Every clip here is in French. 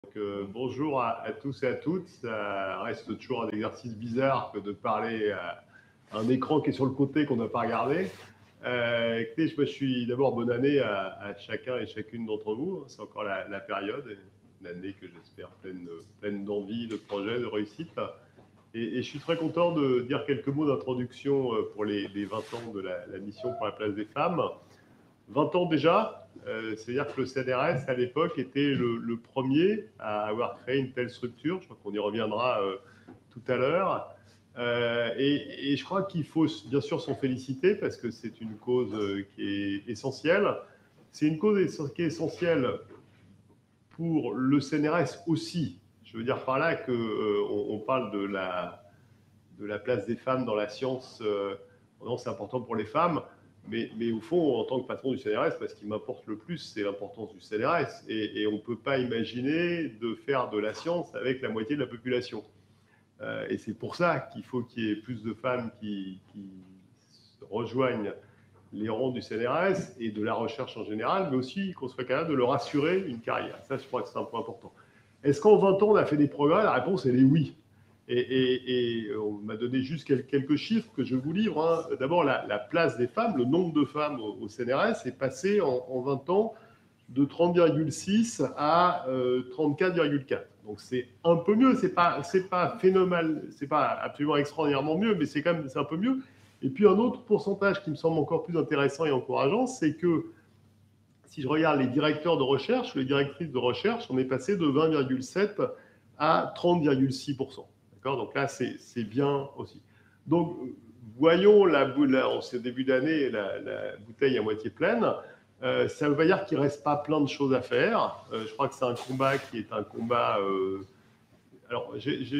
Bonjour à tous et à toutes. Ça reste toujours un exercice bizarre que de parler à un écran qui est sur le côté qu'on n'a pas regardé. Écoutez, je suis d'abord bonne année à chacun et chacune d'entre vous. C'est encore la période, une année que j'espère pleine d'envie, de projets, de réussite. Et je suis très content de dire quelques mots d'introduction pour les 20 ans de la mission pour la place des femmes. 20 ans déjà, c'est-à-dire que le CNRS, à l'époque, était le premier à avoir créé une telle structure. Je crois qu'on y reviendra tout à l'heure. Et je crois qu'il faut bien sûr s'en féliciter parce que c'est une cause qui est essentielle. C'est une cause qui est essentielle pour le CNRS aussi. Je veux dire par là qu'on parle de la place des femmes dans la science. Non, c'est important pour les femmes. Mais au fond, en tant que patron du CNRS, ce qui m'importe le plus, c'est l'importance du CNRS. Et on ne peut pas imaginer de faire de la science avec la moitié de la population. Et c'est pour ça qu'il faut qu'il y ait plus de femmes qui rejoignent les rangs du CNRS et de la recherche en général, mais aussi qu'on soit capable de leur assurer une carrière. Ça, je crois que c'est un point important. Est-ce qu'en 20 ans, on a fait des progrès? La réponse, elle est oui. Et on m'a donné juste quelques chiffres que je vous livre. D'abord, la place des femmes, le nombre de femmes au CNRS est passé en 20 ans de 30,6 à 34,4. Donc c'est un peu mieux, c'est pas phénoménal, c'est pas absolument extraordinairement mieux, mais c'est quand même un peu mieux. Et puis un autre pourcentage qui me semble encore plus intéressant et encourageant, c'est que si je regarde les directeurs de recherche, les directrices de recherche, on est passé de 20,7 à 30,6%. Donc là, c'est bien aussi. Donc, voyons en ce début d'année la bouteille à moitié pleine. Ça ne veut pas dire qu'il ne reste pas plein de choses à faire. Je crois que c'est un combat qui est un combat... Alors,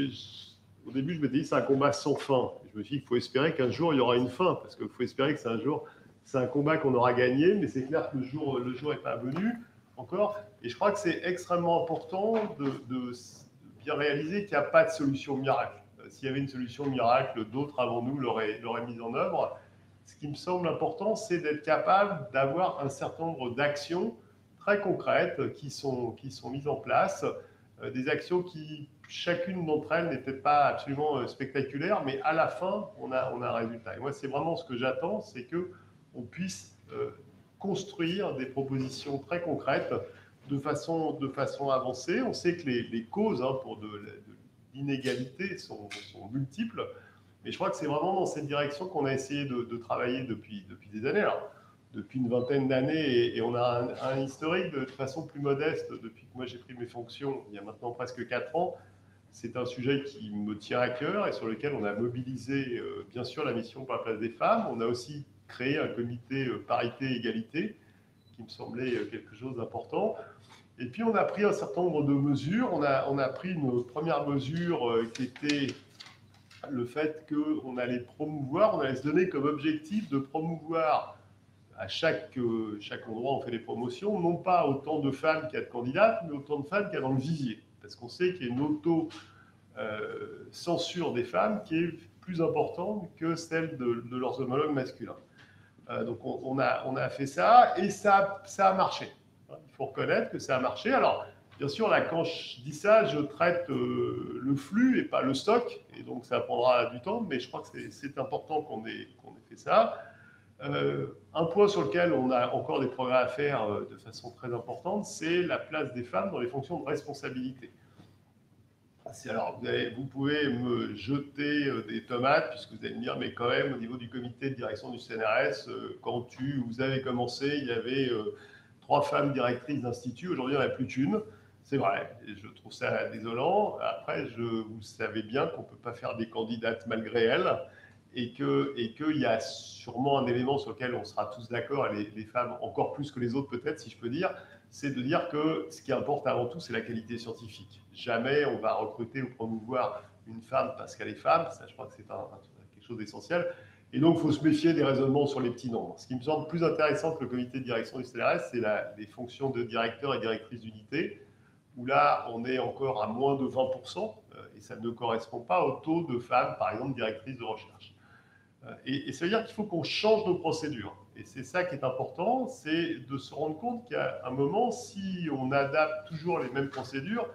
au début, je m'étais dit c'est un combat sans fin. Je me suis dit qu'il faut espérer qu'un jour, il y aura une fin, parce qu'il faut espérer que c'est un combat qu'on aura gagné, mais c'est clair que le jour n'est pas venu encore. Et je crois que c'est extrêmement important de bien réaliser qu'il n'y a pas de solution miracle. S'il y avait une solution miracle, d'autres avant nous l'auraient mise en œuvre. Ce qui me semble important, c'est d'être capable d'avoir un certain nombre d'actions très concrètes qui sont mises en place, des actions qui, chacune d'entre elles, n'est peut-être pas absolument spectaculaire, mais à la fin, on a un résultat. Et moi, c'est vraiment ce que j'attends, c'est qu'on puisse construire des propositions très concrètes de façon avancée. On sait que les causes pour de l'inégalité sont multiples, mais je crois que c'est vraiment dans cette direction qu'on a essayé de travailler depuis des années. Alors, depuis une vingtaine d'années, et on a un historique de façon plus modeste depuis que moi j'ai pris mes fonctions, il y a maintenant presque 4 ans. C'est un sujet qui me tient à cœur et sur lequel on a mobilisé bien sûr la mission pour la place des femmes. On a aussi créé un comité parité-égalité qui me semblait quelque chose d'important. Et puis on a pris un certain nombre de mesures. On a pris une première mesure qui était le fait qu'on allait promouvoir, on allait se donner comme objectif de promouvoir à chaque endroit où on fait des promotions, non pas autant de femmes qu'il y a de candidates, mais autant de femmes qu'il y a dans le visier. Parce qu'on sait qu'il y a une auto-censure des femmes qui est plus importante que celle de leurs homologues masculins. Donc on a fait ça, et ça a marché. Il faut reconnaître que ça a marché. Alors, bien sûr, là, quand je dis ça, je traite le flux et pas le stock, et donc ça prendra du temps, mais je crois que c'est important qu'on ait fait ça. Un point sur lequel on a encore des progrès à faire de façon très importante, c'est la place des femmes dans les fonctions de responsabilité. Alors, vous pouvez me jeter des tomates, puisque vous allez me dire, mais quand même, au niveau du comité de direction du CNRS, quand vous avez commencé, il y avait 3 femmes directrices d'institut. Aujourd'hui, il n'y en a plus qu'une. C'est vrai, et je trouve ça désolant. Après, vous savez bien qu'on ne peut pas faire des candidates malgré elles, et qu'il y a sûrement un élément sur lequel on sera tous d'accord, et les femmes encore plus que les autres peut-être, si je peux dire, c'est de dire que ce qui importe avant tout, c'est la qualité scientifique. Jamais on va recruter ou promouvoir une femme parce qu'elle est femme. Ça, je crois que c'est quelque chose d'essentiel. Et donc, il faut se méfier des raisonnements sur les petits nombres. Ce qui me semble plus intéressant que le comité de direction du CNRS, c'est les fonctions de directeur et directrice d'unité, où là, on est encore à moins de 20%, et ça ne correspond pas au taux de femmes, par exemple, directrices de recherche. Et ça veut dire qu'il faut qu'on change nos procédures. Et c'est ça qui est important, c'est de se rendre compte qu'à un moment, si on adapte toujours les mêmes procédures,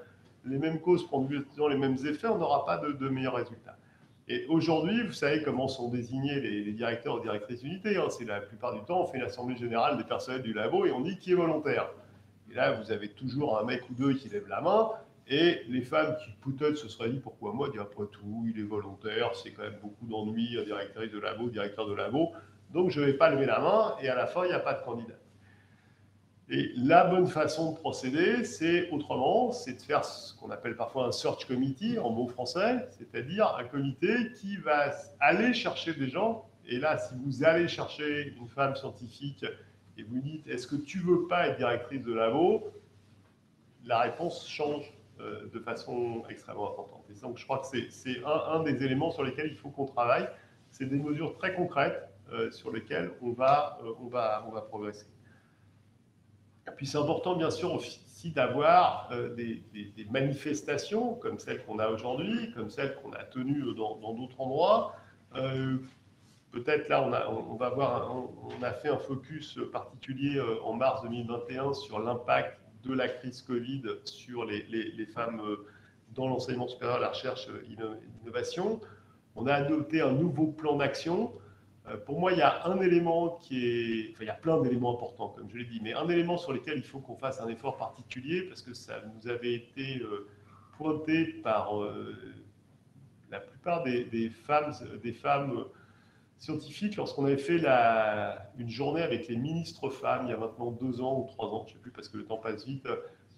les mêmes causes produisant les mêmes effets, on n'aura pas de meilleurs résultats. Et aujourd'hui, vous savez comment sont désignés les directeurs ou directrices d'unité. Hein. C'est la plupart du temps, on fait l'assemblée générale des personnels du labo et on dit qui est volontaire. Et là, vous avez toujours un mec ou deux qui lève la main. Et les femmes qui peut-être se seraient dit pourquoi moi, dit après tout, il est volontaire, c'est quand même beaucoup d'ennuis, directrice de labo, directeur de labo. Donc je ne vais pas lever la main et à la fin, il n'y a pas de candidat. Et la bonne façon de procéder, c'est autrement, c'est de faire ce qu'on appelle parfois un search committee en mots français, c'est-à-dire un comité qui va aller chercher des gens. Et là, si vous allez chercher une femme scientifique et vous dites « est-ce que tu veux pas être directrice de labo ?» la réponse change de façon extrêmement importante. Et donc je crois que c'est un des éléments sur lesquels il faut qu'on travaille. C'est des mesures très concrètes sur lesquelles on va progresser. Et puis c'est important, bien sûr, aussi d'avoir des manifestations comme celles qu'on a aujourd'hui, comme celles qu'on a tenues dans d'autres endroits. Peut-être là, on a fait un focus particulier en mars 2021 sur l'impact de la crise Covid sur les femmes dans l'enseignement supérieur, la recherche, l'innovation. On a adopté un nouveau plan d'action. Pour moi, il y a un élément il y a plein d'éléments importants, comme je l'ai dit, mais un élément sur lequel il faut qu'on fasse un effort particulier, parce que ça nous avait été pointé par la plupart des femmes scientifiques lorsqu'on avait fait une journée avec les ministres femmes, il y a maintenant 2 ans ou 3 ans, je ne sais plus, parce que le temps passe vite,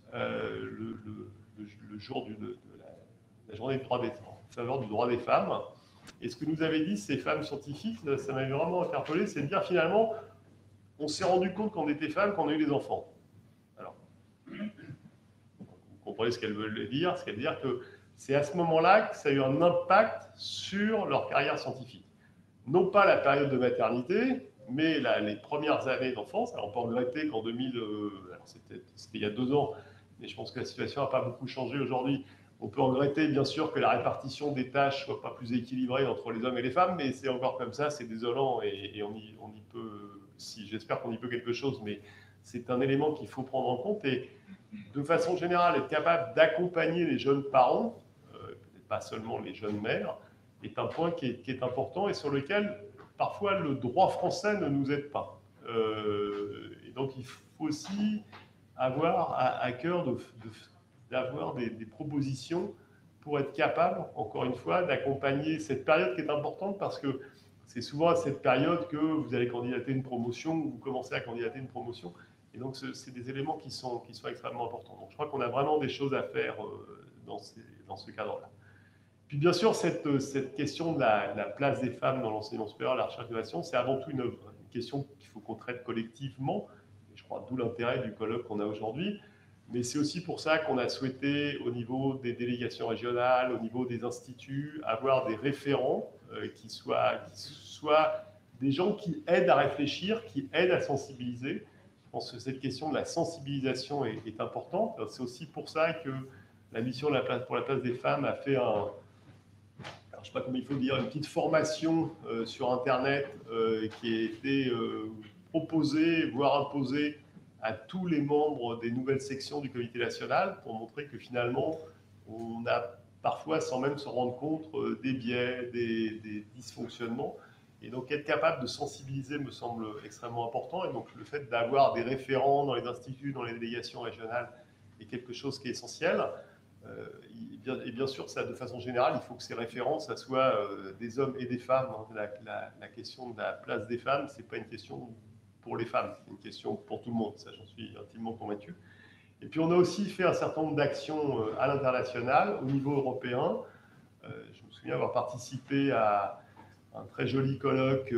le jour de la journée en faveur du droit des femmes. Et ce que nous avaient dit ces femmes scientifiques, ça m'avait vraiment interpellé, c'est de dire finalement, on s'est rendu compte qu'on était femmes quand on a eu des enfants. Alors, vous comprenez ce qu'elles veulent dire, ce qu'elles veulent dire que c'est à ce moment-là que ça a eu un impact sur leur carrière scientifique. Non pas la période de maternité, mais les premières années d'enfance. Alors on peut regretter qu'en 2000, c'était il y a 2 ans, mais je pense que la situation n'a pas beaucoup changé aujourd'hui. On peut regretter, bien sûr, que la répartition des tâches soit pas plus équilibrée entre les hommes et les femmes, mais c'est encore comme ça, c'est désolant, et on y peut, j'espère qu'on y peut quelque chose, mais c'est un élément qu'il faut prendre en compte, et de façon générale, être capable d'accompagner les jeunes parents, peut-être pas seulement les jeunes mères, est un point qui est important et sur lequel, parfois, le droit français ne nous aide pas. Et donc, il faut aussi avoir à cœur d'avoir des propositions pour être capable, encore une fois, d'accompagner cette période qui est importante parce que c'est souvent à cette période que vous allez candidater une promotion ou vous commencez à candidater une promotion. Et donc, c'est des éléments qui sont extrêmement importants. Donc, je crois qu'on a vraiment des choses à faire dans ce cadre-là. Puis bien sûr, cette question de la place des femmes dans l'enseignement supérieur, la recherche et l'innovation, c'est avant tout une question qu'il faut qu'on traite collectivement. Et je crois d'où l'intérêt du colloque qu'on a aujourd'hui. Mais c'est aussi pour ça qu'on a souhaité, au niveau des délégations régionales, au niveau des instituts, avoir des référents qui soient des gens qui aident à réfléchir, qui aident à sensibiliser. Je pense que cette question de la sensibilisation est importante. C'est aussi pour ça que la mission pour la place des femmes a fait je ne sais pas comment il faut dire, une petite formation sur Internet qui a été proposée, voire imposée à tous les membres des nouvelles sections du comité national pour montrer que finalement, on a parfois, sans même se rendre compte, des biais, des dysfonctionnements. Et donc, être capable de sensibiliser me semble extrêmement important. Et donc, le fait d'avoir des référents dans les instituts, dans les délégations régionales est quelque chose qui est essentiel. Et bien sûr, ça, de façon générale, il faut que ces référents, ça soit des hommes et des femmes. La question de la place des femmes, ce n'est pas une question pour les femmes, c'est une question pour tout le monde. Ça, j'en suis intimement convaincu. Et puis, on a aussi fait un certain nombre d'actions à l'international, au niveau européen. Je me souviens avoir participé à un très joli colloque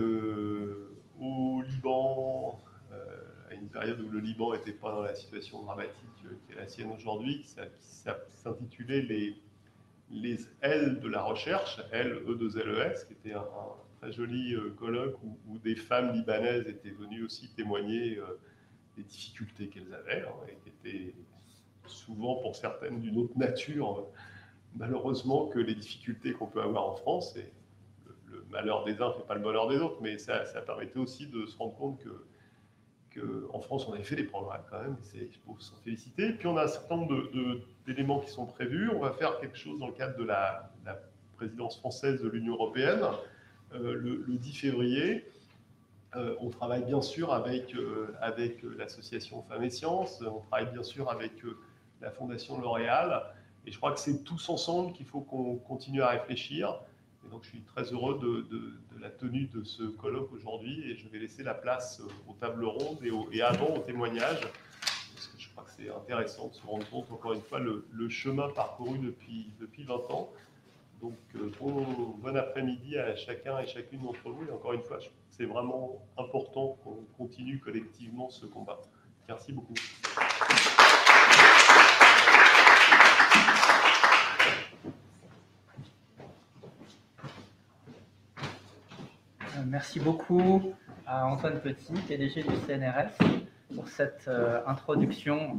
au Liban, à une période où le Liban n'était pas dans la situation dramatique qui est la sienne aujourd'hui, qui s'intitulait les L de la recherche, L-E-2-L-E-S, qui était un très joli colloque où des femmes libanaises étaient venues aussi témoigner des difficultés qu'elles avaient, et qui étaient souvent pour certaines d'une autre nature, malheureusement, que les difficultés qu'on peut avoir en France. Et le malheur des uns ne fait pas le bonheur des autres, mais ça permettait aussi de se rendre compte que qu'en France, on avait fait des progrès quand même, il faut s'en féliciter. Puis on a un certain nombre d'éléments qui sont prévus. On va faire quelque chose dans le cadre de la présidence française de l'Union européenne le 10 février. On travaille bien sûr avec l'association Femmes et Sciences, on travaille bien sûr avec la Fondation L'Oréal, et je crois que c'est tous ensemble qu'il faut qu'on continue à réfléchir. Et donc je suis très heureux de la tenue de ce colloque aujourd'hui, et je vais laisser la place aux tables rondes et avant au témoignage, parce que je crois que c'est intéressant de se rendre compte, encore une fois, le chemin parcouru depuis 20 ans. Donc, bon après-midi à chacun et chacune d'entre vous. Et encore une fois, c'est vraiment important qu'on continue collectivement ce combat. Merci beaucoup. Merci beaucoup à Antoine Petit, PDG du CNRS, pour cette introduction.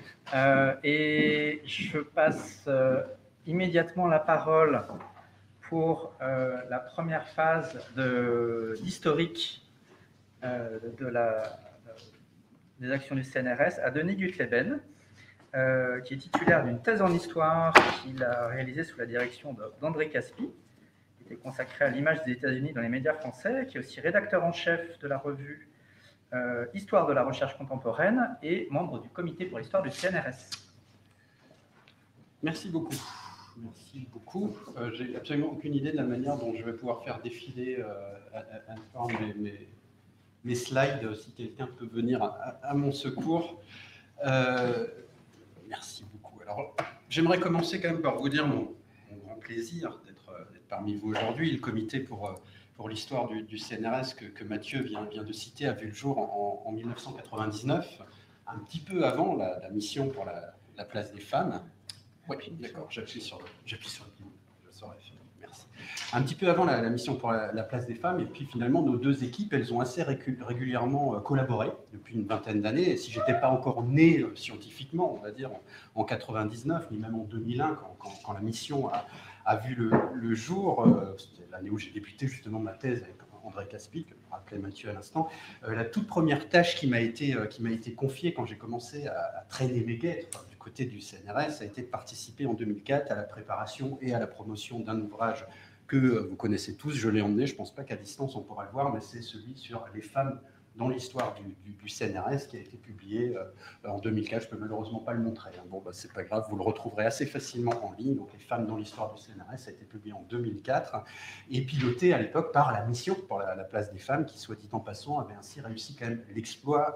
Et je passe immédiatement la parole pour la première phase d'historique des actions du CNRS à Denis Gutleben, qui est titulaire d'une thèse en histoire qu'il a réalisée sous la direction d'André Caspi, qui était consacrée à l'image des États-Unis dans les médias français, qui est aussi rédacteur en chef de la revue Histoire de la recherche contemporaine et membre du comité pour l'histoire du CNRS. Merci beaucoup. Merci beaucoup. J'ai absolument aucune idée de la manière dont je vais pouvoir faire défiler mes slides, si quelqu'un peut venir à mon secours. Merci beaucoup. Alors, j'aimerais commencer quand même par vous dire mon grand plaisir d'être parmi vous aujourd'hui. Le comité pour l'histoire du CNRS que Mathieu vient de citer a vu le jour en 1999, un petit peu avant la mission pour la place des femmes. Oui, d'accord, j'appuie sur le bouton, je saurais faire. Merci. Un petit peu avant la mission pour la place des femmes, et puis finalement, nos deux équipes, elles ont assez régulièrement collaboré depuis une vingtaine d'années. Et si je n'étais pas encore né scientifiquement, on va dire, en 99, ni même en 2001, quand la mission a vu le jour, c'était l'année où j'ai débuté justement ma thèse avec André Caspi, que rappelait Mathieu à l'instant, la toute première tâche qui m'a été confiée quand j'ai commencé à traîner mes guêtres du côté du CNRS a été de participer en 2004 à la préparation et à la promotion d'un ouvrage que vous connaissez tous. Je l'ai emmené, je ne pense pas qu'à distance on pourra le voir, mais c'est celui sur les femmes dans l'histoire du CNRS qui a été publié en 2004. Je ne peux malheureusement pas le montrer. Bon, bah, c'est pas grave, vous le retrouverez assez facilement en ligne. Donc, les femmes dans l'histoire du CNRS a été publié en 2004 et piloté à l'époque par la mission pour la place des femmes qui, soit dit en passant, avait ainsi réussi quand même l'exploit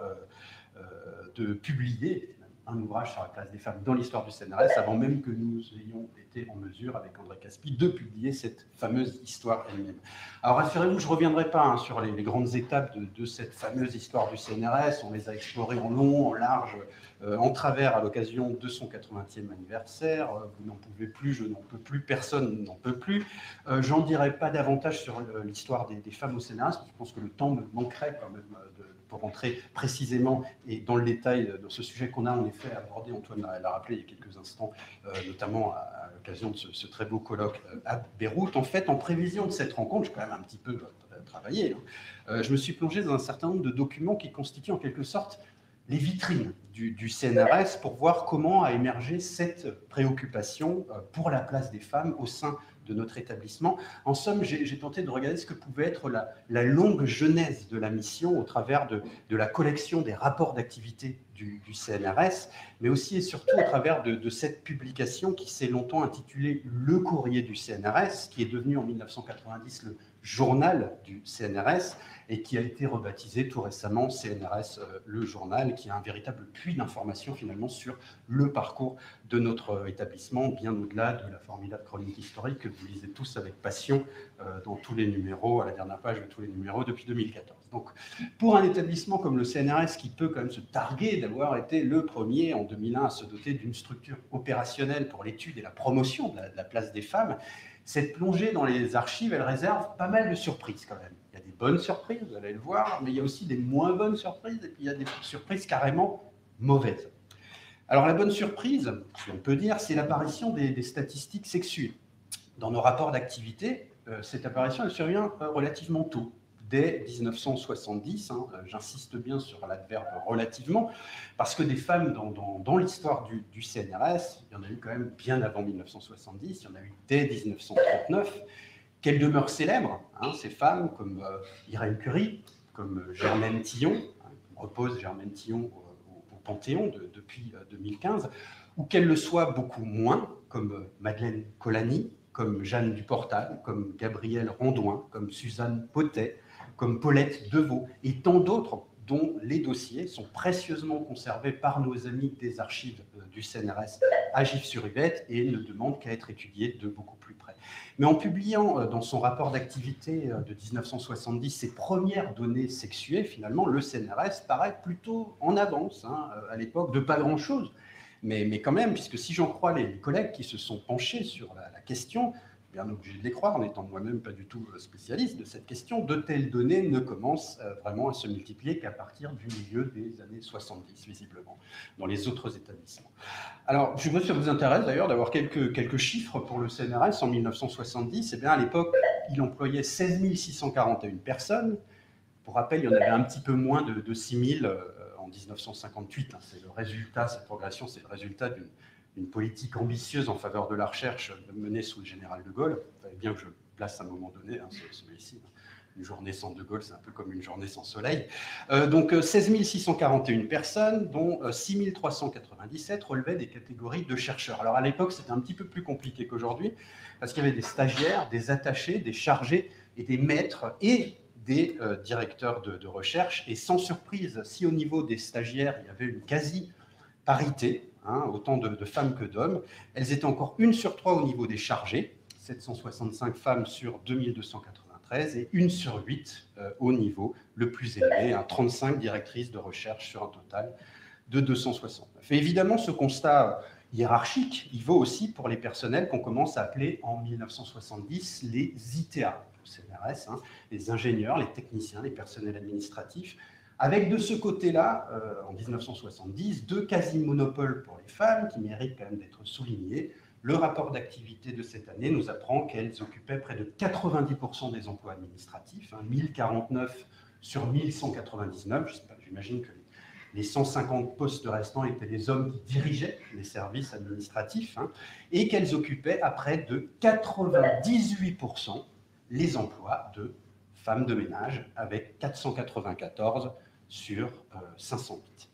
de publier un ouvrage sur la place des femmes dans l'histoire du CNRS avant même que nous ayons été en mesure, avec André Caspi, de publier cette fameuse histoire elle-même. Alors, rassurez-vous, je ne reviendrai pas sur les grandes étapes de cette fameuse histoire du CNRS. On les a explorées en long, en large, en travers à l'occasion de son 80e anniversaire. Vous n'en pouvez plus, je n'en peux plus, personne n'en peut plus. J'en dirai pas davantage sur l'histoire des femmes au CNRS, parce que je pense que le temps me manquerait quand même pour rentrer précisément et dans le détail dans ce sujet qu'on a en effet abordé. Antoine l'a rappelé il y a quelques instants, notamment à l'occasion de ce très beau colloque à Beyrouth. En fait, en prévision de cette rencontre, j'ai quand même un petit peu travaillé, je me suis plongé dans un certain nombre de documents qui constituent en quelque sorte les vitrines du CNRS pour voir comment a émergé cette préoccupation pour la place des femmes au sein de notre établissement. En somme, j'ai tenté de regarder ce que pouvait être la longue genèse de la mission au travers de la collection des rapports d'activité du CNRS, mais aussi et surtout au travers de cette publication qui s'est longtemps intitulée « Le courrier du CNRS », qui est devenu en 1990 le journal du CNRS et qui a été rebaptisé tout récemment CNRS le journal, qui a un véritable puits d'informations finalement sur le parcours de notre établissement, bien au-delà de la formidable chronique historique que vous lisez tous avec passion dans tous les numéros, à la dernière page de tous les numéros depuis 2014. Donc, pour un établissement comme le CNRS, qui peut quand même se targuer d'avoir été le premier en 2001 à se doter d'une structure opérationnelle pour l'étude et la promotion de la place des femmes, cette plongée dans les archives, elle réserve pas mal de surprises quand même. Il y a des bonnes surprises, vous allez le voir, mais il y a aussi des moins bonnes surprises, et puis il y a des surprises carrément mauvaises. Alors la bonne surprise, si on peut dire, c'est l'apparition des statistiques sexuées. Dans nos rapports d'activité, cette apparition, elle survient relativement tôt, dès 1970. Hein, j'insiste bien sur l'adverbe relativement, parce que des femmes dans l'histoire du CNRS, il y en a eu quand même bien avant 1970, il y en a eu dès 1939, qu'elles demeurent célèbres, hein, ces femmes comme Irène Curie, comme Germaine Tillon, hein, repose Germaine Tillon au Panthéon depuis 2015, ou qu'elles le soient beaucoup moins, comme Madeleine Colany, comme Jeanne Duportal, comme Gabrielle Randouin, comme Suzanne Potet, comme Paulette Deveau, et tant d'autres dont les dossiers sont précieusement conservés par nos amis des archives du CNRS à Gif-sur-Yvette et ne demandent qu'à être étudiés de beaucoup plus près. Mais en publiant dans son rapport d'activité de 1970 ses premières données sexuées, finalement, le CNRS paraît plutôt en avance, hein, à l'époque, de pas grand-chose. Mais quand même, puisque si j'en crois les collègues qui se sont penchés sur la question, bien obligé de les croire, en étant moi-même pas du tout spécialiste de cette question, de telles données ne commencent vraiment à se multiplier qu'à partir du milieu des années 70, visiblement, dans les autres établissements. Alors, je sais pas si ça vous intéresse d'ailleurs d'avoir quelques chiffres pour le CNRS en 1970. Eh bien, à l'époque, il employait 16 641 personnes. Pour rappel, il y en avait un petit peu moins de 6 000 en 1958. Hein. C'est le résultat, cette progression, c'est le résultat d'une politique ambitieuse en faveur de la recherche menée sous le général de Gaulle. Vous savez bien que je place à un moment donné, hein, celui-ci. Une journée sans de Gaulle, c'est un peu comme une journée sans soleil. Donc 16 641 personnes, dont 6 397 relevaient des catégories de chercheurs. Alors à l'époque, c'était un petit peu plus compliqué qu'aujourd'hui, parce qu'il y avait des stagiaires, des attachés, des chargés et des maîtres et des directeurs de recherche. Et sans surprise, si au niveau des stagiaires, il y avait une quasi-parité, hein, autant de femmes que d'hommes, elles étaient encore 1 sur 3 au niveau des chargés, 765 femmes sur 2293, et 1 sur 8 au niveau le plus élevé, hein, 35 directrices de recherche sur un total de 269. Et évidemment, ce constat hiérarchique, il vaut aussi pour les personnels qu'on commence à appeler en 1970 les ITA, au CNRS, hein, les ingénieurs, les techniciens, les personnels administratifs, avec de ce côté-là, en 1970, 2 quasi-monopoles pour les femmes qui méritent quand même d'être soulignés. Le rapport d'activité de cette année nous apprend qu'elles occupaient près de 90% des emplois administratifs, hein, 1049 sur 1199. J'imagine que les 150 postes restants étaient les hommes qui dirigeaient les services administratifs, hein, et qu'elles occupaient à près de 98% les emplois de femmes de ménage, avec 494 sur 508.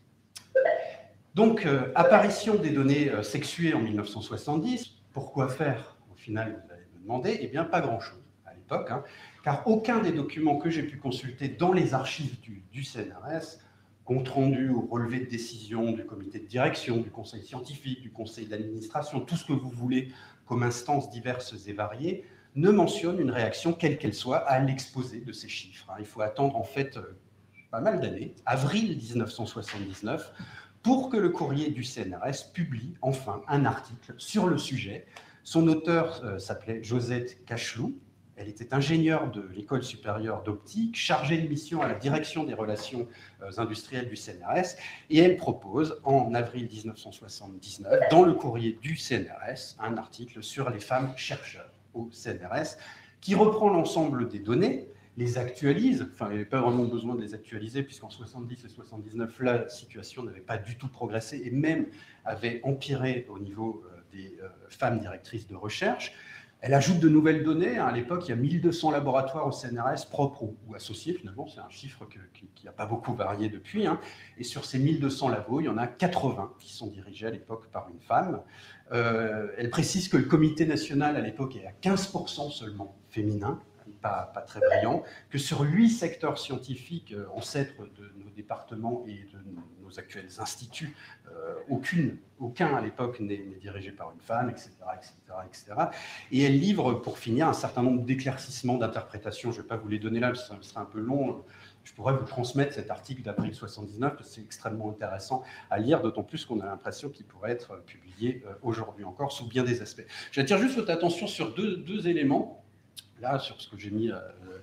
Donc, apparition des données sexuées en 1970, pourquoi faire, au final, vous allez me demander? Eh bien, pas grand-chose à l'époque, hein, car aucun des documents que j'ai pu consulter dans les archives du CNRS, compte rendu ou relevé de décision du comité de direction, du conseil scientifique, du conseil d'administration, tout ce que vous voulez comme instances diverses et variées, ne mentionne une réaction, quelle qu'elle soit, à l'exposé de ces chiffres. Il faut attendre en fait pas mal d'années, avril 1979, pour que le courrier du CNRS publie enfin un article sur le sujet. Son auteur s'appelait Josette Cachelou. Elle était ingénieure de l'École supérieure d'optique, chargée de mission à la direction des relations industrielles du CNRS, et elle propose, en avril 1979, dans le courrier du CNRS, un article sur les femmes chercheurs au CNRS, qui reprend l'ensemble des données, les actualise, enfin il n'y avait pas vraiment besoin de les actualiser, puisqu'en 70 et 79, la situation n'avait pas du tout progressé, et même avait empiré au niveau des femmes directrices de recherche. Elle ajoute de nouvelles données. À l'époque, il y a 1200 laboratoires au CNRS, propres ou associés, finalement. C'est un chiffre qui n'a pas beaucoup varié depuis. Hein. Et sur ces 1200 labos, il y en a 80 qui sont dirigés à l'époque par une femme. Elle précise que le comité national, à l'époque, est à 15% seulement féminin, pas très brillant, que sur 8 secteurs scientifiques ancêtres de nos départements et de nos actuels instituts, aucun à l'époque n'est dirigé par une femme, etc., etc., etc. Et elle livre, pour finir, un certain nombre d'éclaircissements, d'interprétations. Je ne vais pas vous les donner là, parce que ça serait un peu long. Je pourrais vous transmettre cet article d'avril 79, parce que c'est extrêmement intéressant à lire, d'autant plus qu'on a l'impression qu'il pourrait être publié aujourd'hui encore, sous bien des aspects. J'attire juste votre attention sur deux éléments. là, sur ce que j'ai mis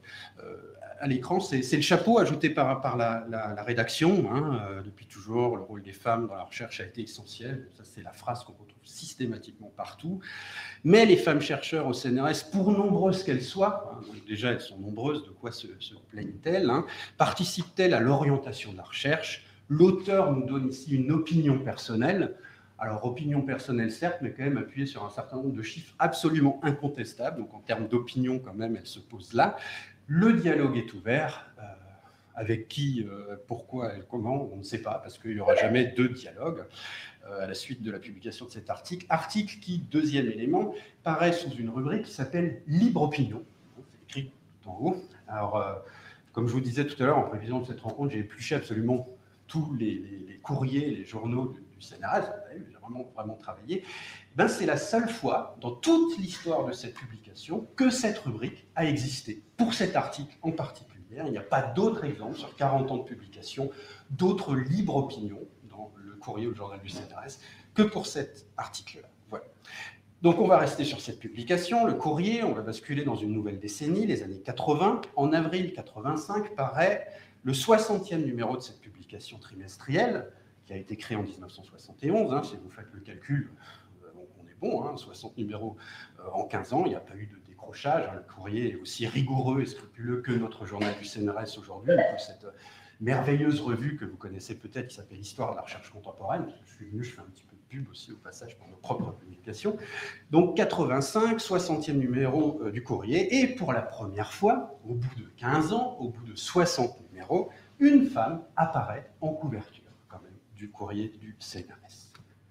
à l'écran, c'est le chapeau ajouté par la rédaction. Depuis toujours, le rôle des femmes dans la recherche a été essentiel. Ça, c'est la phrase qu'on retrouve systématiquement partout. Mais les femmes chercheurs au CNRS, pour nombreuses qu'elles soient, donc déjà elles sont nombreuses, de quoi se plaignent-elles, participent-elles à l'orientation de la recherche? L'auteur nous donne ici une opinion personnelle. Alors, opinion personnelle, certes, mais quand même appuyée sur un certain nombre de chiffres absolument incontestables. Donc, en termes d'opinion, quand même, elle se pose là. Le dialogue est ouvert. Avec qui, pourquoi et comment, on ne sait pas, parce qu'il n'y aura jamais de dialogue à la suite de la publication de cet article. Article qui, deuxième élément, paraît sous une rubrique qui s'appelle « Libre opinion ». C'est écrit tout en haut. Alors, comme je vous disais tout à l'heure, en prévision de cette rencontre, j'ai épluché absolument tous les courriers, les journaux du CNRS, j'ai vraiment travaillé. Ben, c'est la seule fois dans toute l'histoire de cette publication que cette rubrique a existé, pour cet article en particulier. Il n'y a pas d'autres exemples sur 40 ans de publication, d'autres libres opinions dans le courrier ou le journal du CNRS que pour cet article-là. Voilà. Donc on va rester sur cette publication, le courrier, on va basculer dans une nouvelle décennie, les années 80. En avril 85 paraît le 60e numéro de cette publication trimestrielle, qui a été créée en 1971. Si vous faites le calcul, on est bon, 60 numéros en 15 ans, il n'y a pas eu de décrochage. Le courrier est aussi rigoureux et scrupuleux que notre journal du CNRS aujourd'hui, que cette merveilleuse revue que vous connaissez peut-être, qui s'appelle Histoire de la recherche contemporaine. Je suis venu, je fais un petit peu de pub aussi au passage pour nos propres publications. Donc 85, 60e numéro du courrier, et pour la première fois, au bout de 15 ans, au bout de 60 numéros, une femme apparaît en couverture quand même du courrier du CNRS.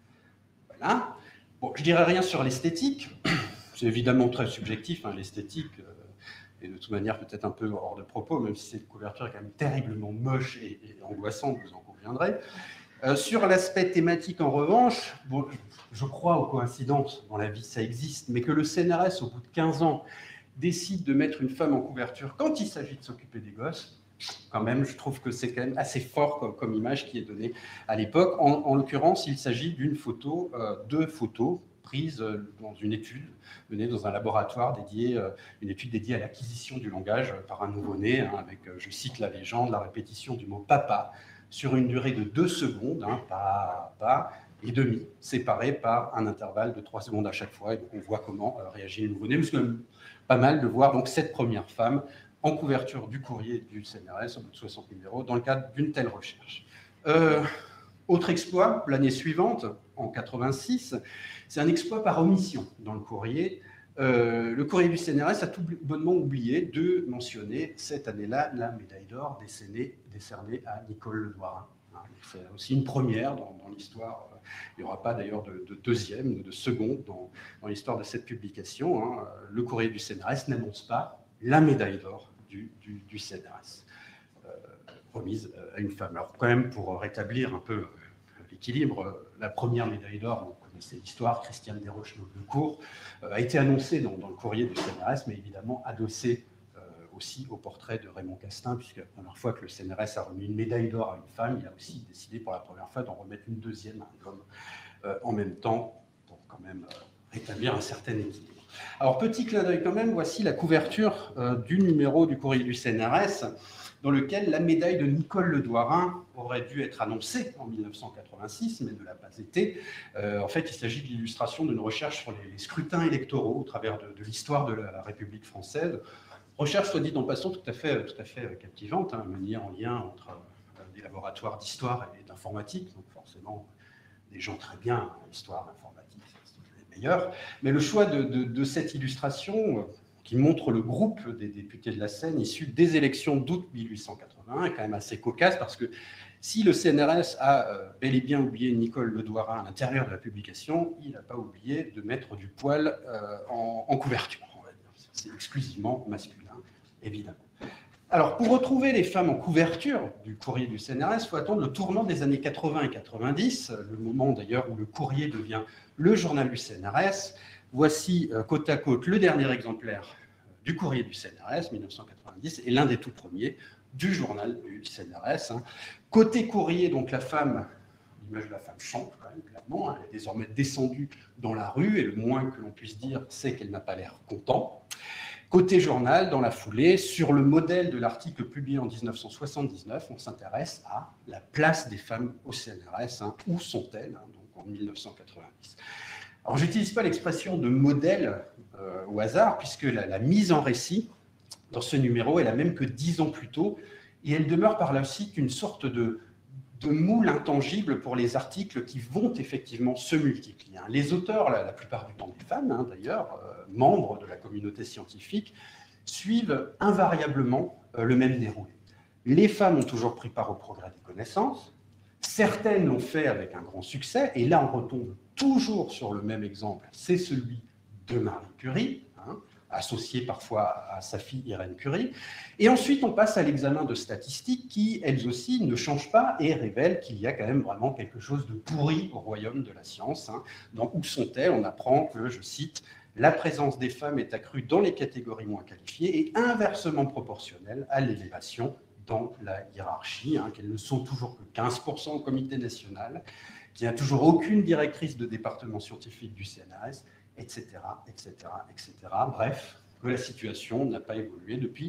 Voilà. Bon, je ne dirai rien sur l'esthétique, c'est évidemment très subjectif, l'esthétique, et de toute manière peut-être un peu hors de propos, même si cette couverture est quand même terriblement moche et angoissante, vous en conviendrez. Sur l'aspect thématique, en revanche, bon, je crois aux coïncidences, dans la vie ça existe, mais que le CNRS, au bout de 15 ans, décide de mettre une femme en couverture quand il s'agit de s'occuper des gosses, quand même, je trouve que c'est quand même assez fort comme image qui est donnée à l'époque. En l'occurrence, il s'agit d'une photo, deux photos prises dans une étude menée dans un laboratoire dédié, une étude dédiée à l'acquisition du langage par un nouveau-né, avec, je cite la légende, la répétition du mot « papa » sur une durée de 2 secondes, papa et demi, séparés par un intervalle de 3 secondes à chaque fois. Et donc on voit comment réagit le nouveau-né. Mais c'est quand même pas mal de voir donc cette première femme en couverture du courrier du CNRS, au bout de 60 numéros, dans le cadre d'une telle recherche. Autre exploit, l'année suivante, en 86, c'est un exploit par omission dans le courrier. Le courrier du CNRS a tout bonnement oublié de mentionner cette année-là la médaille d'or décernée à Nicole Le Doirin. C'est aussi une première dans l'histoire. Il n'y aura pas d'ailleurs de deuxième ou de seconde dans l'histoire de cette publication. Le courrier du CNRS n'annonce pas la médaille d'or du CNRS, remise à une femme. Alors quand même, pour rétablir un peu l'équilibre, la première médaille d'or, vous connaissez l'histoire, Christiane Desroches-Lecourt, a été annoncée dans le courrier du CNRS, mais évidemment adossée aussi au portrait de Raymond Castin, puisque la première fois que le CNRS a remis une médaille d'or à une femme, il a aussi décidé pour la première fois d'en remettre une deuxième à un homme en même temps, pour quand même rétablir un certain équilibre. Alors, petit clin d'œil quand même, voici la couverture du numéro du courrier du CNRS, dans lequel la médaille de Nicole Le Doirin aurait dû être annoncée en 1986, mais ne l'a pas été. En fait, il s'agit de l'illustration d'une recherche sur les scrutins électoraux au travers de l'histoire de la République française. Recherche, soit dit en passant, tout à fait captivante, menée en lien entre des laboratoires d'histoire et d'informatique, donc forcément des gens très bien en histoire, informatique, c'est les meilleurs. Mais le choix de cette illustration, qui montre le groupe des députés de la Seine issus des élections d'août 1881, est quand même assez cocasse, parce que si le CNRS a bel et bien oublié Nicole Le Doirin à l'intérieur de la publication, il n'a pas oublié de mettre du poil en couverture. C'est exclusivement masculin, évidemment. Alors, pour retrouver les femmes en couverture du courrier du CNRS, il faut attendre le tournant des années 80 et 90, le moment d'ailleurs où le courrier devient le journal du CNRS. Voici côte à côte le dernier exemplaire du courrier du CNRS, 1990, et l'un des tout premiers du journal du CNRS. Côté courrier, donc la femme, l'image de la femme chante quand même clairement, elle est désormais descendue dans la rue, et le moins que l'on puisse dire, c'est qu'elle n'a pas l'air content. Côté journal, dans la foulée, sur le modèle de l'article publié en 1979, on s'intéresse à la place des femmes au CNRS. Où sont-elles, donc en 1990. Alors, je n'utilise pas l'expression de modèle au hasard, puisque la mise en récit dans ce numéro est la même que 10 ans plus tôt, et elle demeure par la suite une sorte de moule intangible pour les articles qui vont effectivement se multiplier. Les auteurs, la plupart du temps des femmes d'ailleurs, membres de la communauté scientifique, suivent invariablement le même déroulé. Les femmes ont toujours pris part au progrès des connaissances, certaines l'ont fait avec un grand succès, et là on retombe toujours sur le même exemple, c'est celui de Marie Curie, associée parfois à sa fille Irène Curie. Et ensuite, on passe à l'examen de statistiques qui, elles aussi, ne changent pas et révèlent qu'il y a quand même vraiment quelque chose de pourri au royaume de la science. Dans Où sont-elles, on apprend que, je cite, « la présence des femmes est accrue dans les catégories moins qualifiées et inversement proportionnelle à l'élévation dans la hiérarchie, qu'elles ne sont toujours que 15% au comité national, qu'il n'y a toujours aucune directrice de département scientifique du CNRS, etc., etc., etc. Bref, que la situation n'a pas évolué depuis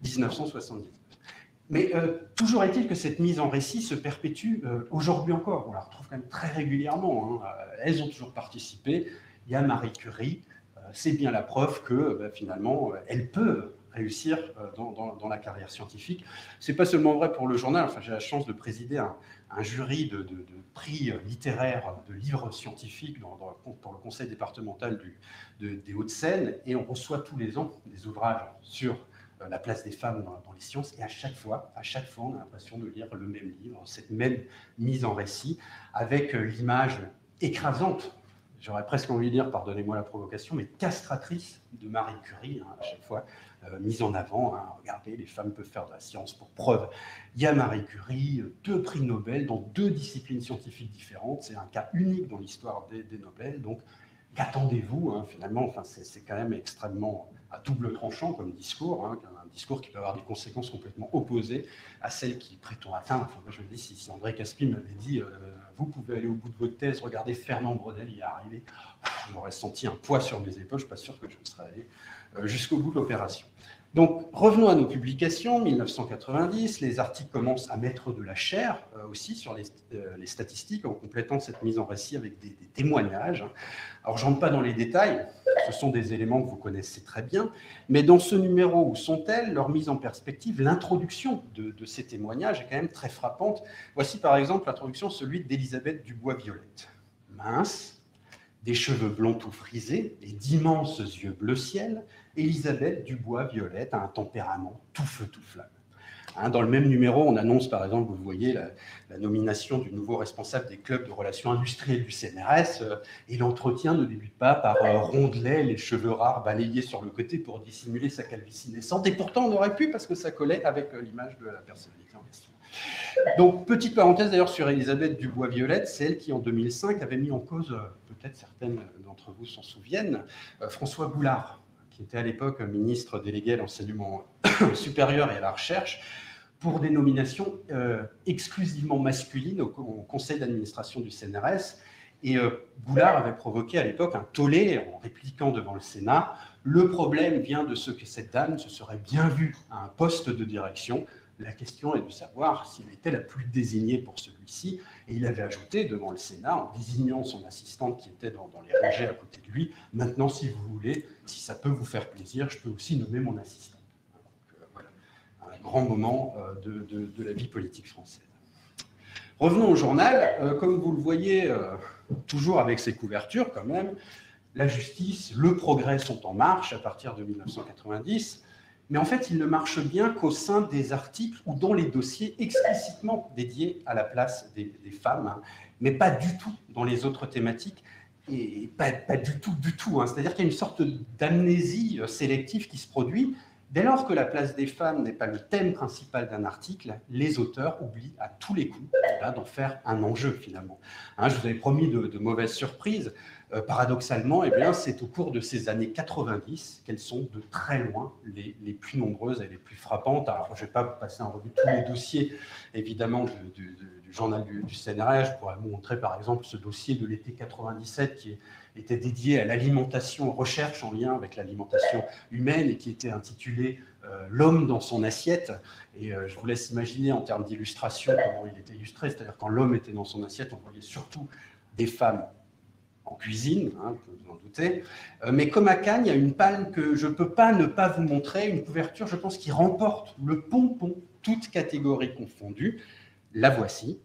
1979. Mais toujours est-il que cette mise en récit se perpétue aujourd'hui encore. On la retrouve quand même très régulièrement. Elles ont toujours participé. Il y a Marie Curie. C'est bien la preuve que finalement, elle peut réussir dans la carrière scientifique. Ce n'est pas seulement vrai pour le journal. Enfin, j'ai la chance de présider un jury de prix littéraires de livres scientifiques pour le conseil départemental des Hauts-de-Seine, et on reçoit tous les ans des ouvrages sur la place des femmes dans les sciences, et à chaque fois, on a l'impression de lire le même livre, cette même mise en récit, avec l'image écrasante, j'aurais presque envie de dire, pardonnez-moi la provocation, mais castratrice de Marie Curie, à chaque fois mise en avant. Regardez, les femmes peuvent faire de la science. Pour preuve, il y a Marie Curie, 2 prix Nobel dans 2 disciplines scientifiques différentes. C'est un cas unique dans l'histoire des Nobel. Donc, qu'attendez-vous finalement, c'est quand même extrêmement à double tranchant comme discours, un discours qui peut avoir des conséquences complètement opposées à celles qui prétend atteindre. Moi, je me dis, si André Caspi m'avait dit vous pouvez aller au bout de votre thèse, regardez Fernand Braudel y est arrivé, j'aurais senti un poids sur mes épaules, je ne suis pas sûr que je serais allé jusqu'au bout de l'opération. Donc, revenons à nos publications. 1990, les articles commencent à mettre de la chair aussi sur les statistiques, en complétant cette mise en récit avec des témoignages. Alors, je ne rentre pas dans les détails, ce sont des éléments que vous connaissez très bien, mais dans ce numéro, Où sont-elles, leur mise en perspective, l'introduction de ces témoignages est quand même très frappante. Voici par exemple l'introduction, celui d'Elisabeth Dubois-Violette. Mince, des cheveux blonds tout frisés et d'immenses yeux bleu ciel, Elisabeth Dubois-Violette a un tempérament tout feu, tout flamme. Dans le même numéro, on annonce par exemple, vous voyez, la nomination du nouveau responsable des clubs de relations industrielles du CNRS, et l'entretien ne débute pas par Rondelet, les cheveux rares balayés sur le côté pour dissimuler sa calvitie naissante, et pourtant on aurait pu parce que ça collait avec l'image de la personnalité en question. Donc, petite parenthèse d'ailleurs sur Elisabeth Dubois-Violette, c'est elle qui en 2005 avait mis en cause, peut-être certaines d'entre vous s'en souviennent, François Boulard, qui était à l'époque ministre délégué à l'enseignement supérieur et à la recherche, pour des nominations exclusivement masculines au conseil d'administration du CNRS. Et Boulard avait provoqué à l'époque un tollé en répliquant devant le Sénat. Le problème vient de ce que cette dame se serait bien vue à un poste de direction. La question est de savoir si elle était la plus désignée pour celui-ci. Et il avait ajouté devant le Sénat, en désignant son assistante qui était dans les rangées à côté de lui, « Maintenant, si vous voulez, si ça peut vous faire plaisir, je peux aussi nommer mon assistante. » Voilà, un grand moment de la vie politique française. Revenons au journal. Comme vous le voyez, toujours avec ses couvertures quand même, la justice, le progrès sont en marche à partir de 1990. Mais en fait, il ne marche bien qu'au sein des articles ou dans les dossiers explicitement dédiés à la place des femmes, mais pas du tout dans les autres thématiques, et pas du tout. C'est-à-dire qu'il y a une sorte d'amnésie sélective qui se produit. Dès lors que la place des femmes n'est pas le thème principal d'un article, les auteurs oublient à tous les coups d'en faire un enjeu, finalement. Je vous avais promis de mauvaises surprises. Paradoxalement, c'est au cours de ces années 90 qu'elles sont de très loin les plus nombreuses et les plus frappantes. Alors, je ne vais pas vous passer en revue tous les dossiers, évidemment, du journal du CNRS. Je pourrais vous montrer, par exemple, ce dossier de l'été 97 qui était dédié à l'alimentation, recherche en lien avec l'alimentation humaine et qui était intitulé L'homme dans son assiette. Et je vous laisse imaginer en termes d'illustration comment il était illustré, c'est-à-dire quand l'homme était dans son assiette, on voyait surtout des femmes en cuisine, hein, vous en doutez. Mais comme à Cannes, il y a une palme que je ne peux pas ne pas vous montrer, une couverture, je pense, qui remporte le pompon, toutes catégories confondues. La voici.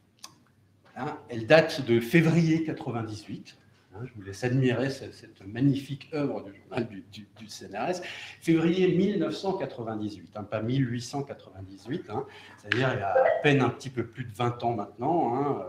Hein, elle date de février 98. Hein, je vous laisse admirer cette magnifique œuvre du journal du CNRS. Février 1998, hein, pas 1898, hein, c'est-à-dire il y a à peine un petit peu plus de 20 ans maintenant. Hein,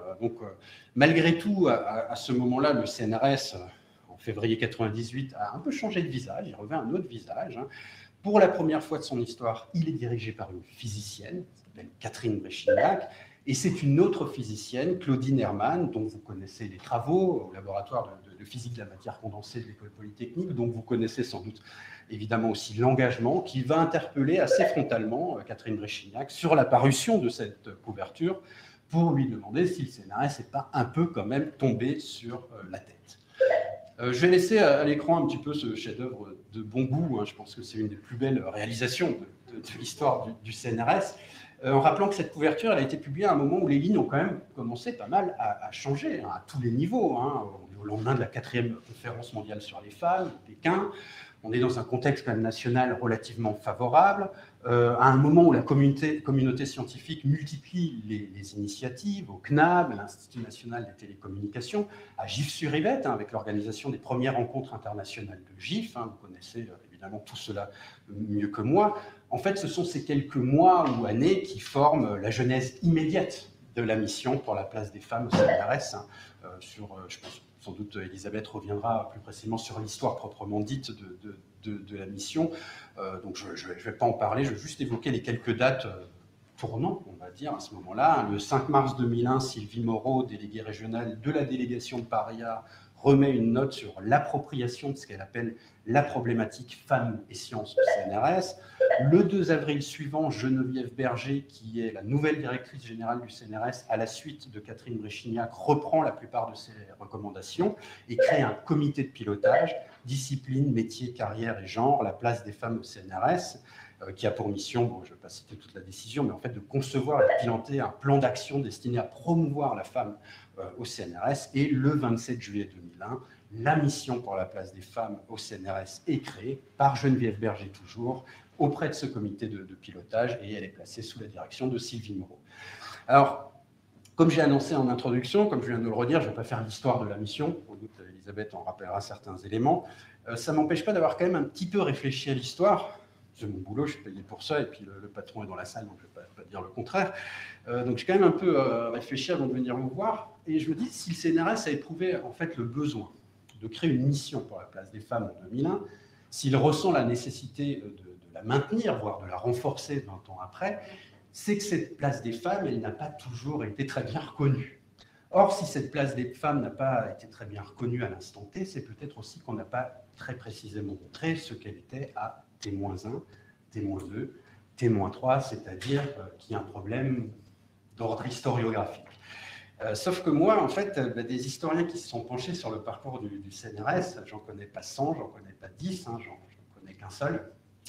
malgré tout, à ce moment-là, le CNRS, en février 98, a un peu changé de visage, il revêt un autre visage. Hein. Pour la première fois de son histoire, il est dirigé par une physicienne, qui s'appelle Catherine Bréchignac, et c'est une autre physicienne, Claudine Hermann, dont vous connaissez les travaux au laboratoire de physique de la matière condensée de l'École polytechnique, dont vous connaissez sans doute évidemment aussi l'engagement, qui va interpeller assez frontalement Catherine Bréchignac sur la parution de cette couverture pour lui demander si le CNRS n'est pas un peu quand même tombé sur la tête. Je vais laisser à l'écran un petit peu ce chef-d'œuvre de bon goût. Hein. Je pense que c'est une des plus belles réalisations de l'histoire du CNRS. En rappelant que cette couverture elle a été publiée à un moment où les lignes ont quand même commencé pas mal à changer, hein, à tous les niveaux. Hein. On est au lendemain de la 4e conférence mondiale sur les femmes, Pékin. On est dans un contexte quand même national relativement favorable, à un moment où la communauté scientifique multiplie les initiatives, au CNAB, l'Institut national des télécommunications, à GIF-sur-Yvette, hein, avec l'organisation des premières rencontres internationales de GIF. Hein, vous connaissez évidemment tout cela mieux que moi. En fait, ce sont ces quelques mois ou années qui forment la genèse immédiate de la mission pour la place des femmes au CNRS. Hein, je pense, sans doute, Elisabeth reviendra plus précisément sur l'histoire proprement dite de la mission. Donc, je ne vais pas en parler, je vais juste évoquer les quelques dates tournantes, on va dire, à ce moment-là. Le 5 mars 2001, Sylvie Moreau, déléguée régionale de la délégation de Paria, remet une note sur l'appropriation de ce qu'elle appelle la problématique femmes et sciences au CNRS. Le 2 avril suivant, Geneviève Berger, qui est la nouvelle directrice générale du CNRS, à la suite de Catherine Bréchignac, reprend la plupart de ses recommandations et crée un comité de pilotage, discipline, métier, carrière et genre, la place des femmes au CNRS, qui a pour mission, bon, je ne vais pas citer toute la décision, mais en fait de concevoir et de piloter un plan d'action destiné à promouvoir la femme au CNRS. Et le 27 juillet 2001, la mission pour la place des femmes au CNRS est créée par Geneviève Berger toujours, auprès de ce comité de pilotage, et elle est placée sous la direction de Sylvie Moreau. Alors, comme j'ai annoncé en introduction, comme je viens de le redire, je ne vais pas faire l'histoire de la mission, sans doute Elisabeth en rappellera certains éléments. Ça ne m'empêche pas d'avoir quand même un petit peu réfléchi à l'histoire. C'est mon boulot, je suis payé pour ça, et puis le patron est dans la salle, donc je ne vais pas dire le contraire. Donc j'ai quand même un peu réfléchi avant de venir vous voir, et je me dis, si le CNRS a éprouvé en fait le besoin de créer une mission pour la place des femmes en 2001, s'il ressent la nécessité de la maintenir, voire de la renforcer 20 ans après, c'est que cette place des femmes, elle n'a pas toujours été très bien reconnue. Or, si cette place des femmes n'a pas été très bien reconnue à l'instant T, c'est peut-être aussi qu'on n'a pas très précisément montré ce qu'elle était à T-1, T-2, T-3, c'est-à-dire qu'il y a un problème d'ordre historiographique. Sauf que moi, en fait, des historiens qui se sont penchés sur le parcours du CNRS, j'en connais pas 100, j'en connais pas 10, hein, j'en connais qu'un seul.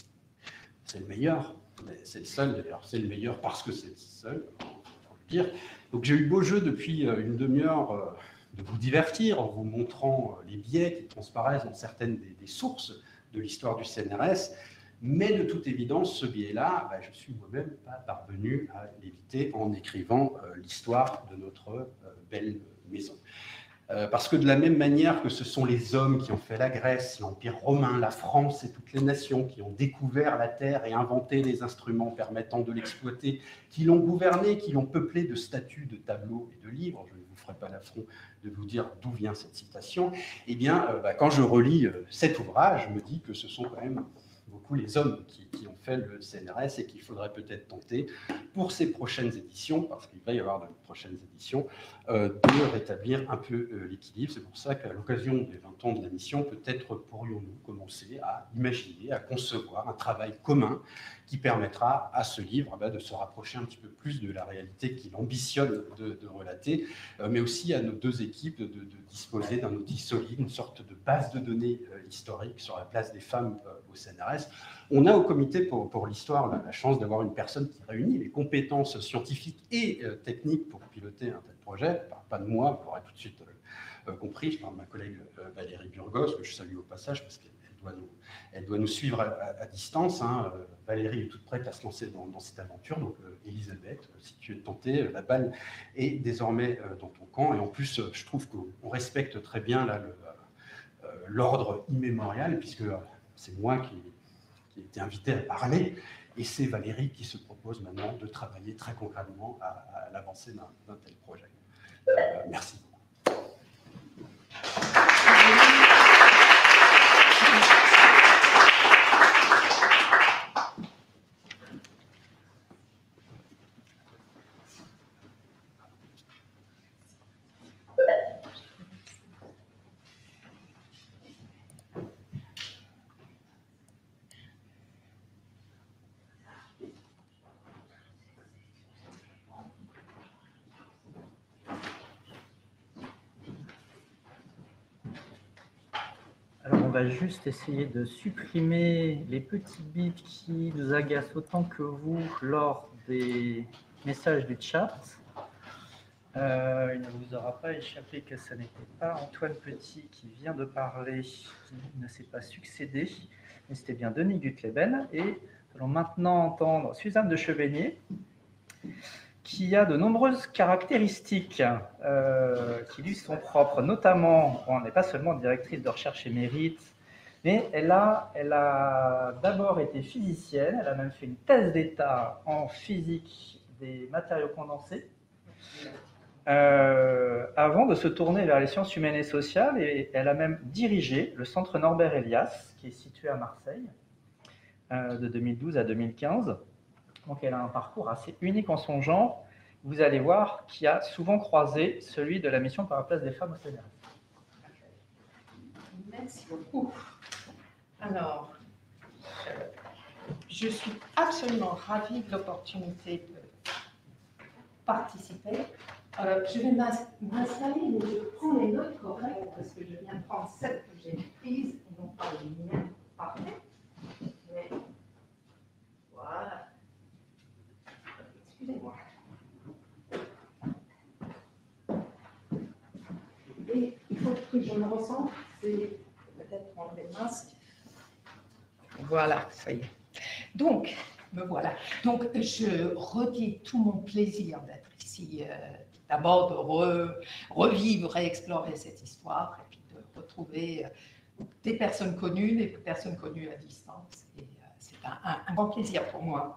C'est le meilleur, c'est le seul d'ailleurs, c'est le meilleur parce que c'est le seul, il faut le dire. Donc j'ai eu beau jeu depuis une demi-heure de vous divertir en vous montrant les biais qui transparaissent dans certaines des sources de l'histoire du CNRS, mais de toute évidence, ce biais-là, je suis moi-même pas parvenu à l'éviter en écrivant l'histoire de notre belle maison. Parce que de la même manière que ce sont les hommes qui ont fait la Grèce, l'Empire romain, la France et toutes les nations qui ont découvert la terre et inventé les instruments permettant de l'exploiter, qui l'ont gouvernée, qui l'ont peuplée de statues, de tableaux et de livres, je ne vous ferai pas l'affront de vous dire d'où vient cette citation, eh bien, quand je relis cet ouvrage, je me dis que ce sont quand même beaucoup les hommes qui ont fait le CNRS et qu'il faudrait peut-être tenter pour ces prochaines éditions, parce qu'il va y avoir de prochaines éditions, de rétablir un peu l'équilibre. C'est pour ça qu'à l'occasion des 20 ans de la mission, peut-être pourrions-nous commencer à imaginer, à concevoir un travail commun qui permettra à ce livre de se rapprocher un petit peu plus de la réalité qu'il ambitionne de relater, mais aussi à nos deux équipes de disposer d'un outil solide, une sorte de base de données historique sur la place des femmes au CNRS. On a au comité pour l'histoire la chance d'avoir une personne qui réunit les compétences scientifiques et techniques pour piloter un tel projet. Je ne parle pas de moi, vous l'aurez tout de suite compris, je parle de ma collègue Valérie Burgos, que je salue au passage parce qu'elle doit nous suivre à distance. Valérie est toute prête à se lancer dans cette aventure. Donc, Elisabeth, si tu es tentée, la balle est désormais dans ton camp. Et en plus, je trouve qu'on respecte très bien l'ordre immémorial, puisque c'est moi qui ai été invité à parler. Et c'est Valérie qui se propose maintenant de travailler très concrètement à l'avancée d'un tel projet. Merci. Alors, on va juste essayer de supprimer les petits bits qui nous agacent autant que vous lors des messages du chat. Il ne vous aura pas échappé que ce n'était pas Antoine Petit qui vient de parler, qui ne s'est pas succédé, mais c'était bien Denis Gutleben. Et nous allons maintenant entendre Suzanne de Chevenier, qui a de nombreuses caractéristiques qui lui sont propres, notamment, elle n'est pas seulement directrice de recherche émérite, mais elle a d'abord été physicienne, elle a même fait une thèse d'état en physique des matériaux condensés, avant de se tourner vers les sciences humaines et sociales, et elle a même dirigé le centre Norbert Elias, qui est situé à Marseille, de 2012 à 2015. Donc elle a un parcours assez unique en son genre, vous allez voir, qui a souvent croisé celui de la mission par la place des femmes au CNRS. Merci beaucoup. Alors, je suis absolument ravie de l'opportunité de participer. Je vais m'installer, mais je prends les notes correctes parce que je viens prendre celles que j'ai prises et non pas les miennes. Parfait. Mais voilà. Excusez-moi. Et il faut que je me ressente, c'est peut-être prendre les masques. Voilà, ça y est. Donc, me voilà. Donc, je redis tout mon plaisir d'être ici. D'abord de revivre et explorer cette histoire, et puis de retrouver des personnes connues à distance. Et c'est un grand plaisir pour moi.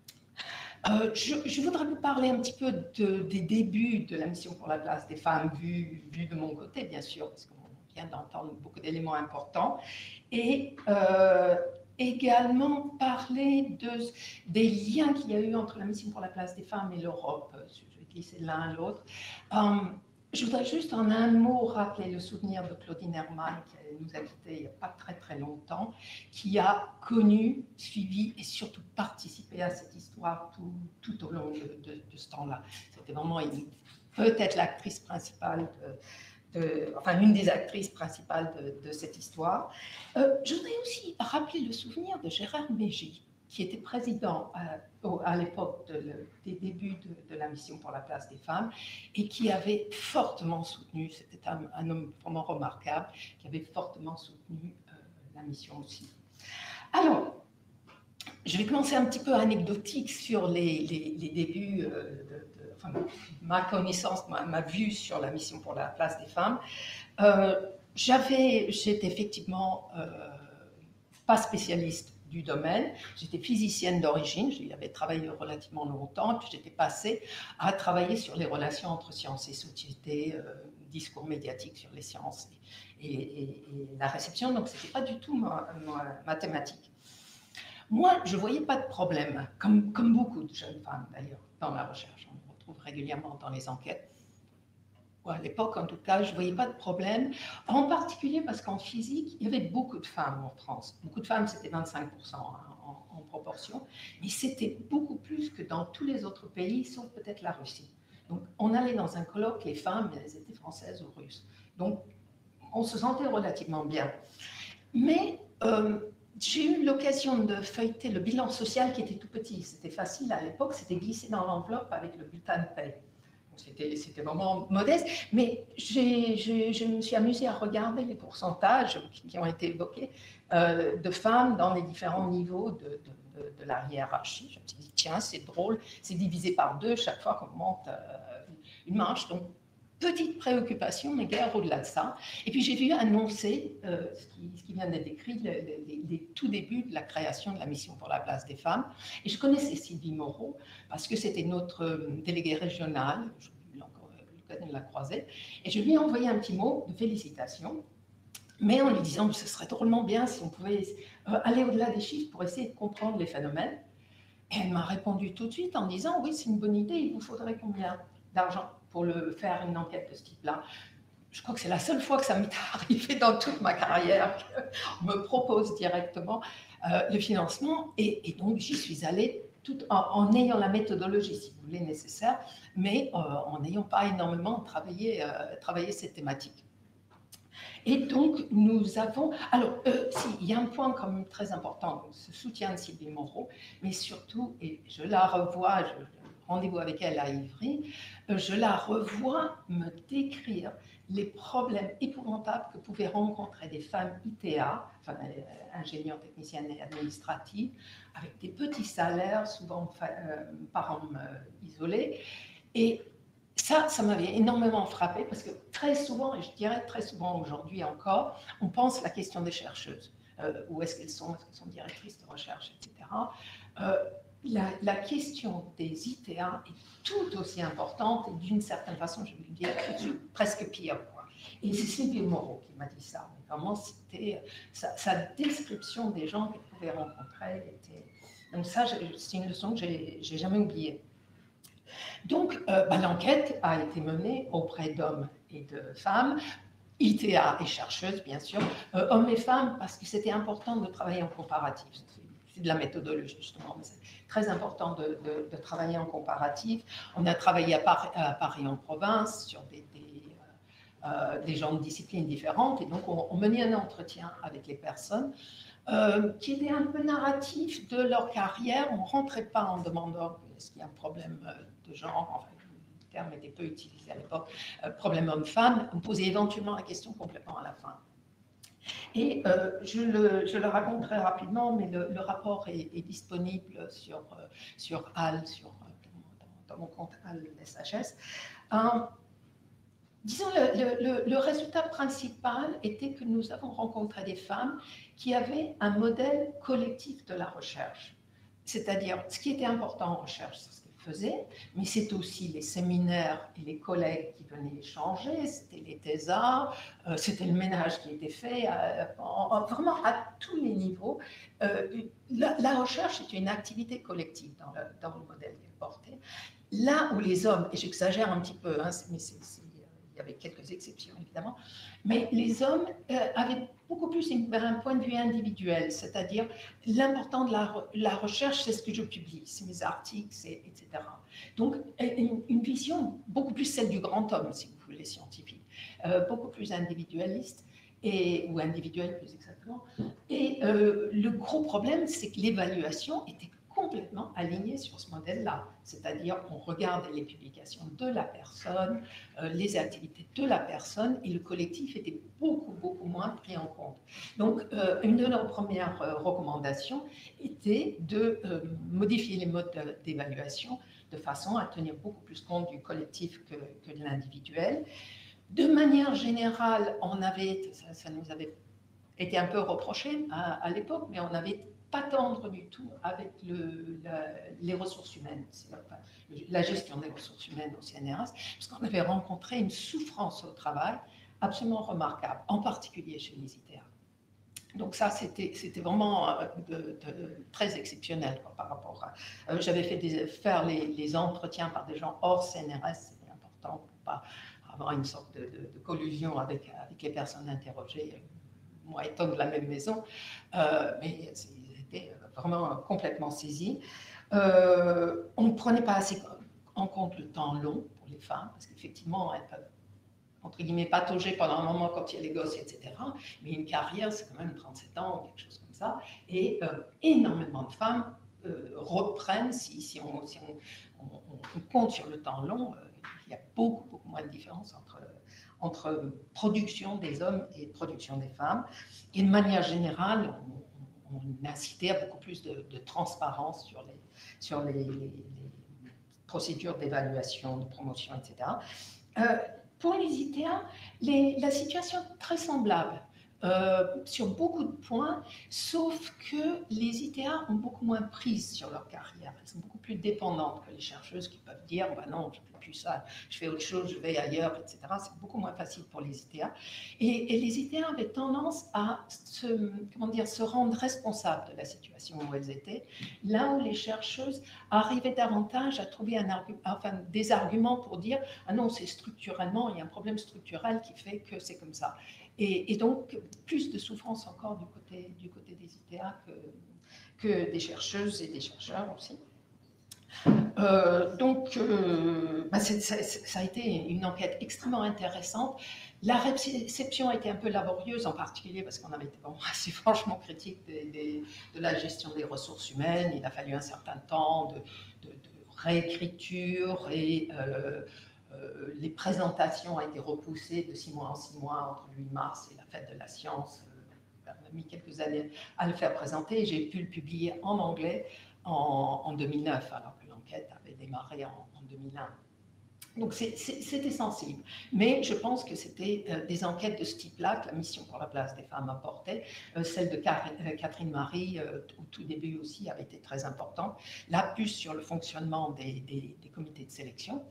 Je voudrais vous parler un petit peu des débuts de la mission pour la place des femmes, vu de mon côté, bien sûr, parce qu'on vient d'entendre beaucoup d'éléments importants, et également parler des liens qu'il y a eu entre la mission pour la place des femmes et l'Europe. Je vais glisser l'un à l'autre. Je voudrais juste en un mot rappeler le souvenir de Claudine Hermann, qui nous a quittés il n'y a pas très très longtemps, qui a connu, suivi et surtout participé à cette histoire tout au long de ce temps-là. C'était vraiment peut-être l'actrice principale, une des actrices principales de cette histoire. Je voudrais aussi rappeler le souvenir de Gérard Mégy, qui était président à l'époque des débuts de la mission pour la place des femmes et qui avait fortement soutenu, c'était un homme vraiment remarquable, qui avait fortement soutenu la mission aussi. Alors, je vais commencer un petit peu anecdotique sur les débuts, ma connaissance, ma vue sur la mission pour la place des femmes. J'étais effectivement pas spécialiste du domaine. J'étais physicienne d'origine, j'y avais travaillé relativement longtemps, puis j'étais passée à travailler sur les relations entre sciences et société, discours médiatique sur les sciences et la réception, donc ce n'était pas du tout ma thématique. Moi, je ne voyais pas de problème, comme beaucoup de jeunes femmes d'ailleurs, dans la recherche. On le retrouve régulièrement dans les enquêtes. À l'époque, en tout cas, je ne voyais pas de problème, en particulier parce qu'en physique, il y avait beaucoup de femmes en France. Beaucoup de femmes, c'était 25% en proportion, mais c'était beaucoup plus que dans tous les autres pays, sauf peut-être la Russie. Donc, on allait dans un colloque, les femmes, elles étaient françaises ou russes. Donc, on se sentait relativement bien. Mais j'ai eu l'occasion de feuilleter le bilan social qui était tout petit. C'était facile à l'époque, c'était glissé dans l'enveloppe avec le bulletin de paie. C'était vraiment modeste, mais je me suis amusée à regarder les pourcentages qui ont été évoqués de femmes dans les différents niveaux de la hiérarchie. Je me suis dit, tiens, c'est drôle, c'est divisé par 2 chaque fois qu'on monte une marche. Donc, petite préoccupation, mais guère au-delà de ça. Et puis, j'ai vu annoncer ce qui vient d'être écrit, les tout débuts de la création de la mission pour la place des femmes. Et je connaissais Sylvie Moreau, parce que c'était notre déléguée régionale, j'ai eu l'occasion de la croiser, et je lui ai envoyé un petit mot de félicitations, mais en lui disant que ce serait drôlement bien si on pouvait aller au-delà des chiffres pour essayer de comprendre les phénomènes. Et elle m'a répondu tout de suite en disant, oui, c'est une bonne idée, il vous faudrait combien d'argent pour faire une enquête de ce type-là. Je crois que c'est la seule fois que ça m'est arrivé dans toute ma carrière qu'on me propose directement le financement. Et donc, j'y suis allée tout en ayant la méthodologie, si vous voulez, nécessaire, mais en n'ayant pas énormément travaillé cette thématique. Et donc, nous avons... Alors, il y a un point quand même très important, donc, ce soutien de Sylvie Moreau, mais surtout, et je la revois, rendez-vous avec elle à Ivry, je la revois me décrire les problèmes épouvantables que pouvaient rencontrer des femmes ITA, enfin, ingénieurs, techniciennes et administratives, avec des petits salaires, souvent parents isolés. Et ça m'avait énormément frappé parce que très souvent, et je dirais très souvent aujourd'hui encore, on pense la question des chercheuses. Où est-ce qu'elles sont directrices de recherche, etc. La question des ITA est tout aussi importante et d'une certaine façon, je vais dire, presque pire. Et c'est Sylvie Moreau qui m'a dit ça. Mais vraiment, c'était sa description des gens qu'elle pouvait rencontrer. Donc ça, c'est une leçon que j'ai jamais oubliée. Donc, l'enquête a été menée auprès d'hommes et de femmes, ITA et chercheuses, bien sûr, hommes et femmes, parce que c'était important de travailler en comparatif. C'est de la méthodologie, justement, mais c'est très important de travailler en comparatif. On a travaillé à Paris en province, sur des gens de disciplines différentes, et donc on menait un entretien avec les personnes qui était un peu narratif de leur carrière. On ne rentrait pas en demandant est-ce qu'il y a un problème de genre, enfin, le terme était peu utilisé à l'époque, problème homme-femme. On posait éventuellement la question complètement à la fin. Et je le raconte très rapidement, mais le rapport est disponible sur HAL, dans mon compte HAL SHS. Disons, le résultat principal était que nous avons rencontré des femmes qui avaient un modèle collectif de la recherche. C'est-à-dire, ce qui était important en recherche, c'est ce qu'elles faisaient, mais c'est aussi les séminaires et les collègues qui venaient échanger, c'était les thésards, c'était le ménage qui était fait, vraiment à tous les niveaux. La recherche est une activité collective dans le modèle qu'elle portait. Là où les hommes, et j'exagère un petit peu, hein, mais il y avait quelques exceptions évidemment, mais les hommes avaient beaucoup plus un point de vue individuel, c'est-à-dire l'important de la recherche, c'est ce que je publie, c'est mes articles, etc. Donc une vision beaucoup plus celle du grand homme, si vous voulez, scientifique, beaucoup plus individualiste, ou individuelle plus exactement. Et le gros problème, c'est que l'évaluation était complètement alignée sur ce modèle-là, c'est-à-dire qu'on regardait les publications de la personne, les activités de la personne, et le collectif était beaucoup moins pris en compte. Donc, une de nos premières recommandations était de modifier les modes d'évaluation de façon à tenir beaucoup plus compte du collectif que de l'individuel. De manière générale, ça nous avait été un peu reproché à l'époque, mais on n'avait pas tendre du tout avec les ressources humaines, la gestion des ressources humaines au CNRS, parce qu'on avait rencontré une souffrance au travail absolument remarquable, en particulier chez les ITA. Donc ça, c'était vraiment très exceptionnel quoi, par rapport à... J'avais fait faire les entretiens par des gens hors CNRS, c'était important pour ne pas avoir une sorte de collusion avec les personnes interrogées, moi étant de la même maison, mais c'était vraiment complètement saisi. On ne prenait pas assez en compte le temps long pour les femmes, parce qu'effectivement, elles peuvent entre guillemets, patauger pendant un moment quand il y a les gosses, etc. Mais une carrière, c'est quand même 37 ans, quelque chose comme ça. Et énormément de femmes reprennent, si on compte sur le temps long, il y a beaucoup moins de différence entre production des hommes et production des femmes. Et de manière générale, on incitait à beaucoup plus de transparence sur les procédures d'évaluation, de promotion, etc. Pour les ITA, la situation est très semblable sur beaucoup de points, sauf que les ITA ont beaucoup moins prise sur leur carrière. Elles sont beaucoup plus dépendantes que les chercheuses qui peuvent dire bah non, je ne fais plus ça, je fais autre chose, je vais ailleurs, etc. C'est beaucoup moins facile pour les ITA. Et les ITA avaient tendance à se rendre responsables de la situation où elles étaient, là où les chercheuses arrivaient davantage à trouver des arguments pour dire ah non, c'est structurellement, il y a un problème structurel qui fait que c'est comme ça. Et donc, plus de souffrance encore du côté des ITA que des chercheuses et des chercheurs aussi. Ça a été une enquête extrêmement intéressante. La réception a été un peu laborieuse, en particulier parce qu'on avait été assez franchement critique de la gestion des ressources humaines. Il a fallu un certain temps de réécriture et les présentations ont été repoussées de 6 mois en 6 mois entre le 8 mars et la fête de la science. On a mis quelques années à le faire présenter. J'ai pu le publier en anglais en 2009, alors que l'enquête avait démarré en 2001. Donc c'était sensible. Mais je pense que c'était des enquêtes de ce type-là que la mission pour la place des femmes apportait. Celle de Catherine Marie, au tout début aussi, avait été très importante. La puce sur le fonctionnement des comités de sélection,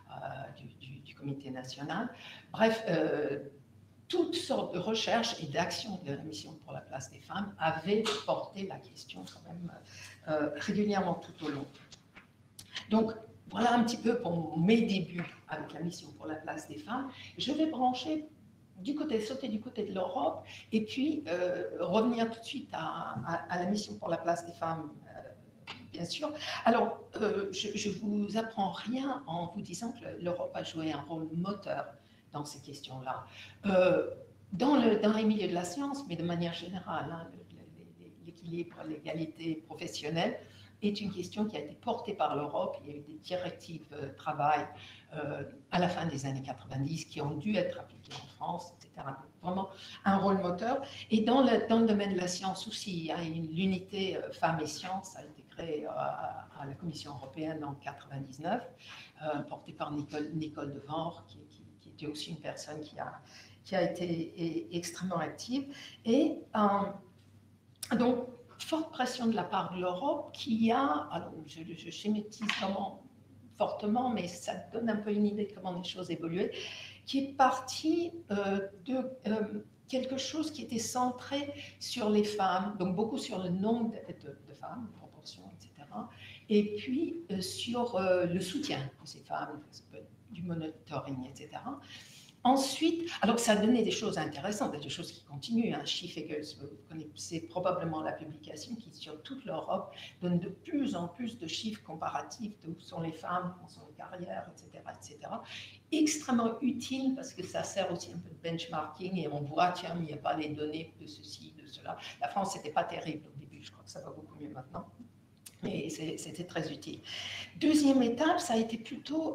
du comité national. Bref, toutes sortes de recherches et d'actions de la mission pour la place des femmes avaient porté la question quand même régulièrement tout au long. Donc, voilà un petit peu pour mes débuts avec la mission pour la place des femmes. Je vais sauter du côté de l'Europe et puis revenir tout de suite à la mission pour la place des femmes, bien sûr. Alors, je ne vous apprends rien en vous disant que l'Europe a joué un rôle moteur dans ces questions-là. Dans les milieux de la science, mais de manière générale, hein, l'équilibre, l'égalité professionnelle est une question qui a été portée par l'Europe. Il y a eu des directives travail à la fin des années 90 qui ont dû être appliquées en France, etc. Vraiment un rôle moteur. Et dans le domaine de la science aussi, hein, l'unité femmes et sciences a été créée à la Commission européenne en 1999, portée par Nicole Devor, qui était aussi une personne qui a été extrêmement active. Et donc, forte pression de la part de l'Europe qui a, alors je schématise vraiment fortement, mais ça donne un peu une idée de comment les choses évoluaient, qui est partie de quelque chose qui était centré sur les femmes, donc beaucoup sur le nombre de femmes, proportion, etc., et puis sur le soutien de ces femmes, du monitoring, etc. Ensuite, alors ça donnait des choses intéressantes, des choses qui continuent. Hein. She-Figures, vous connaissez probablement la publication qui, sur toute l'Europe, donne de plus en plus de chiffres comparatifs de où sont les femmes, où sont les carrières, etc., etc. Extrêmement utile parce que ça sert aussi un peu de benchmarking et on voit, tiens, il n'y a pas les données de ceci, de cela. La France, c'était pas terrible au début, je crois que ça va beaucoup mieux maintenant. Mais c'était très utile. Deuxième étape, ça a été plutôt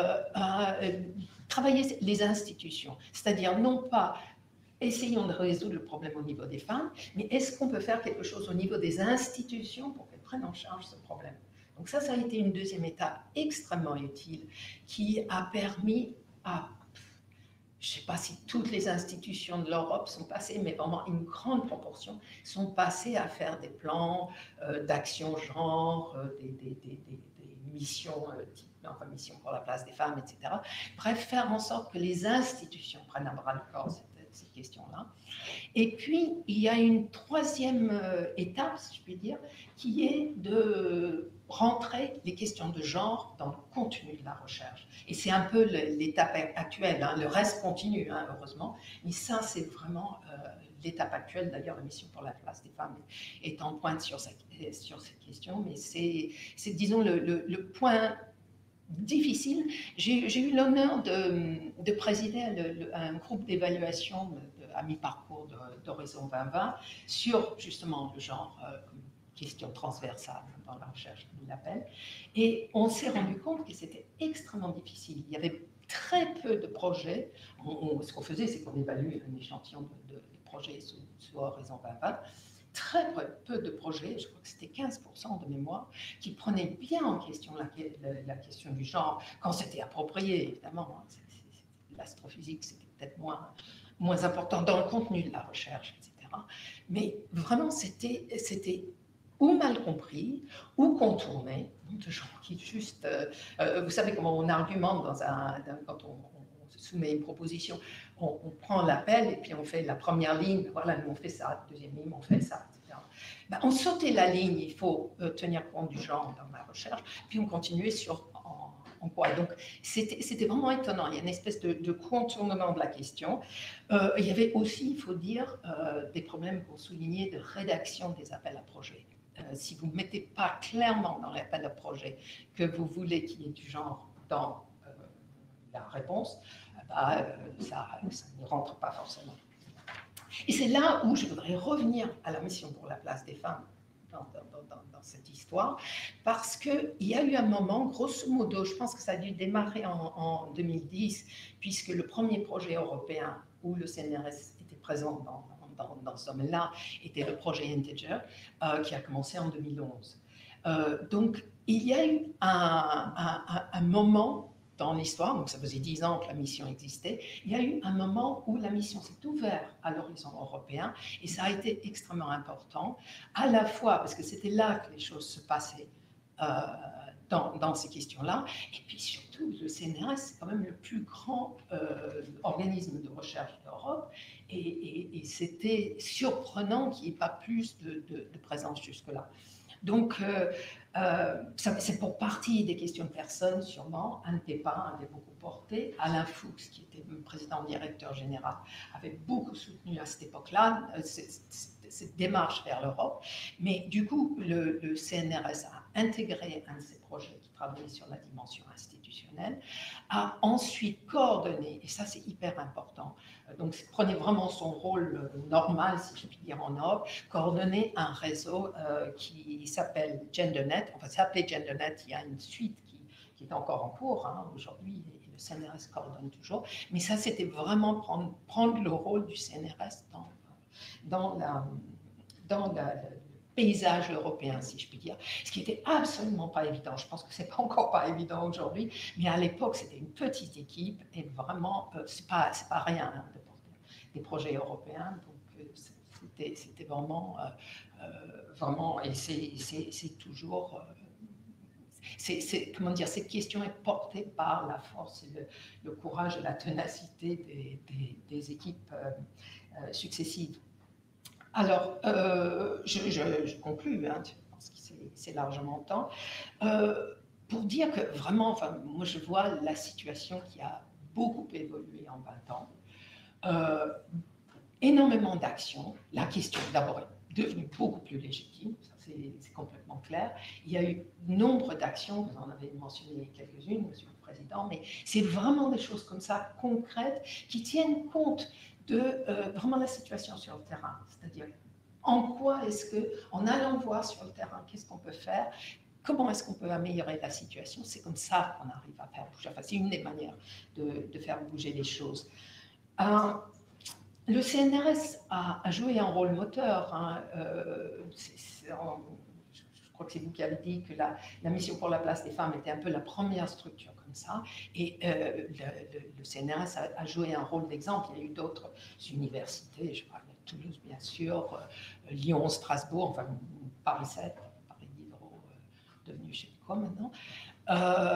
travailler les institutions, c'est-à-dire non pas essayons de résoudre le problème au niveau des femmes, mais est-ce qu'on peut faire quelque chose au niveau des institutions pour qu'elles prennent en charge ce problème. Donc ça a été une deuxième étape extrêmement utile qui a permis à, je ne sais pas si toutes les institutions de l'Europe sont passées, mais vraiment une grande proportion sont passées à faire des plans d'action genre, des missions type mission pour la place des femmes, etc. Bref, faire en sorte que les institutions prennent à bras le corps cette question-là. Et puis, il y a une troisième étape, si je puis dire, qui est de rentrer les questions de genre dans le contenu de la recherche. Et c'est un peu l'étape actuelle, hein. Le reste continue, hein, heureusement, mais ça, c'est vraiment l'étape actuelle. D'ailleurs, la mission pour la place des femmes est en pointe sur cette question, mais c'est disons, le point difficile. J'ai eu l'honneur de présider un groupe d'évaluation à mi-parcours d'Horizon 2020 sur justement le genre comme question transversale dans la recherche, comme il l'appelle. Et on s'est rendu compte que c'était extrêmement difficile. Il y avait très peu de projets. Ce qu'on faisait, c'est qu'on évaluait un échantillon de projets sous Horizon 2020. Très peu de projets, je crois que c'était 15% de mémoire, qui prenaient bien en question la question du genre, quand c'était approprié, évidemment. L'astrophysique, c'était peut-être moins important dans le contenu de la recherche, etc. Mais vraiment, c'était ou mal compris, ou contourné, de gens qui juste... vous savez comment on argumente quand on soumet une proposition, on prend l'appel et puis on fait la première ligne, voilà, nous on fait ça, deuxième ligne, on fait ça, etc. Ben, on sautait la ligne, il faut tenir compte du genre dans la recherche, puis on continuait en quoi. Donc c'était vraiment étonnant, il y a une espèce de contournement de la question. Il y avait aussi, il faut dire, des problèmes qu'on soulignait de rédaction des appels à projets. Si vous ne mettez pas clairement dans l'appel à projet que vous voulez qu'il y ait du genre dans la réponse, ça ne rentre pas forcément. Et c'est là où je voudrais revenir à la mission pour la place des femmes dans cette histoire, parce qu'il y a eu un moment, grosso modo, je pense que ça a dû démarrer en 2010, puisque le premier projet européen où le CNRS était présent dans ce domaine-là était le projet Integer, qui a commencé en 2011. Donc, il y a eu un moment dans l'histoire, donc ça faisait 10 ans que la mission existait, il y a eu un moment où la mission s'est ouverte à l'horizon européen, et ça a été extrêmement important, à la fois parce que c'était là que les choses se passaient dans ces questions-là, et puis surtout, le CNRS, c'est quand même le plus grand organisme de recherche d'Europe, et c'était surprenant qu'il n'y ait pas plus de présence jusque-là. Donc, c'est pour partie des questions de personnes, sûrement. Anne Tépin avait beaucoup porté. Alain Fuchs, qui était le président directeur général, avait beaucoup soutenu à cette époque-là cette démarche vers l'Europe. Mais du coup, le CNRS a intégré un de ces projets qui travaillait sur la dimension institutionnelle, a ensuite coordonné, et ça c'est hyper important, donc prenait vraiment son rôle normal, si je puis dire, en Europe, coordonner un réseau qui s'appelle GenderNet, enfin s'appelait GenderNet, il y a une suite qui est encore en cours, hein, aujourd'hui, et le CNRS coordonne toujours, mais ça c'était vraiment prendre le rôle du CNRS dans le paysage européen, si je puis dire, ce qui n'était absolument pas évident. Je pense que c'est pas encore pas évident aujourd'hui, mais à l'époque, c'était une petite équipe et vraiment, c'est pas rien hein, de porter des projets européens, donc c'était vraiment, et c'est toujours... comment dire, cette question est portée par la force et le courage et la ténacité des équipes successives. Alors, je conclue, hein, je pense que c'est largement temps, pour dire que vraiment, enfin, moi je vois la situation qui a beaucoup évolué en 20 ans, énormément d'actions, la question d'abord est devenue beaucoup plus légitime, ça c'est complètement clair, il y a eu nombre d'actions, vous en avez mentionné quelques-unes, Monsieur le Président, mais c'est vraiment des choses comme ça, concrètes, qui tiennent compte de vraiment la situation sur le terrain, c'est-à-dire en quoi est-ce que, en allant voir sur le terrain, qu'est-ce qu'on peut faire, comment est-ce qu'on peut améliorer la situation, c'est comme ça qu'on arrive à faire bouger, enfin c'est une des manières de faire bouger les choses. Le CNRS a joué un rôle moteur, hein, je crois que c'est vous qui avez dit que la mission pour la place des femmes était un peu la première structure comme ça, et le CNRS a joué un rôle d'exemple. Il y a eu d'autres universités, je parle de Toulouse bien sûr, Lyon, Strasbourg, enfin Paris 7, Paris Diderot, devenu je ne sais plus quoi maintenant.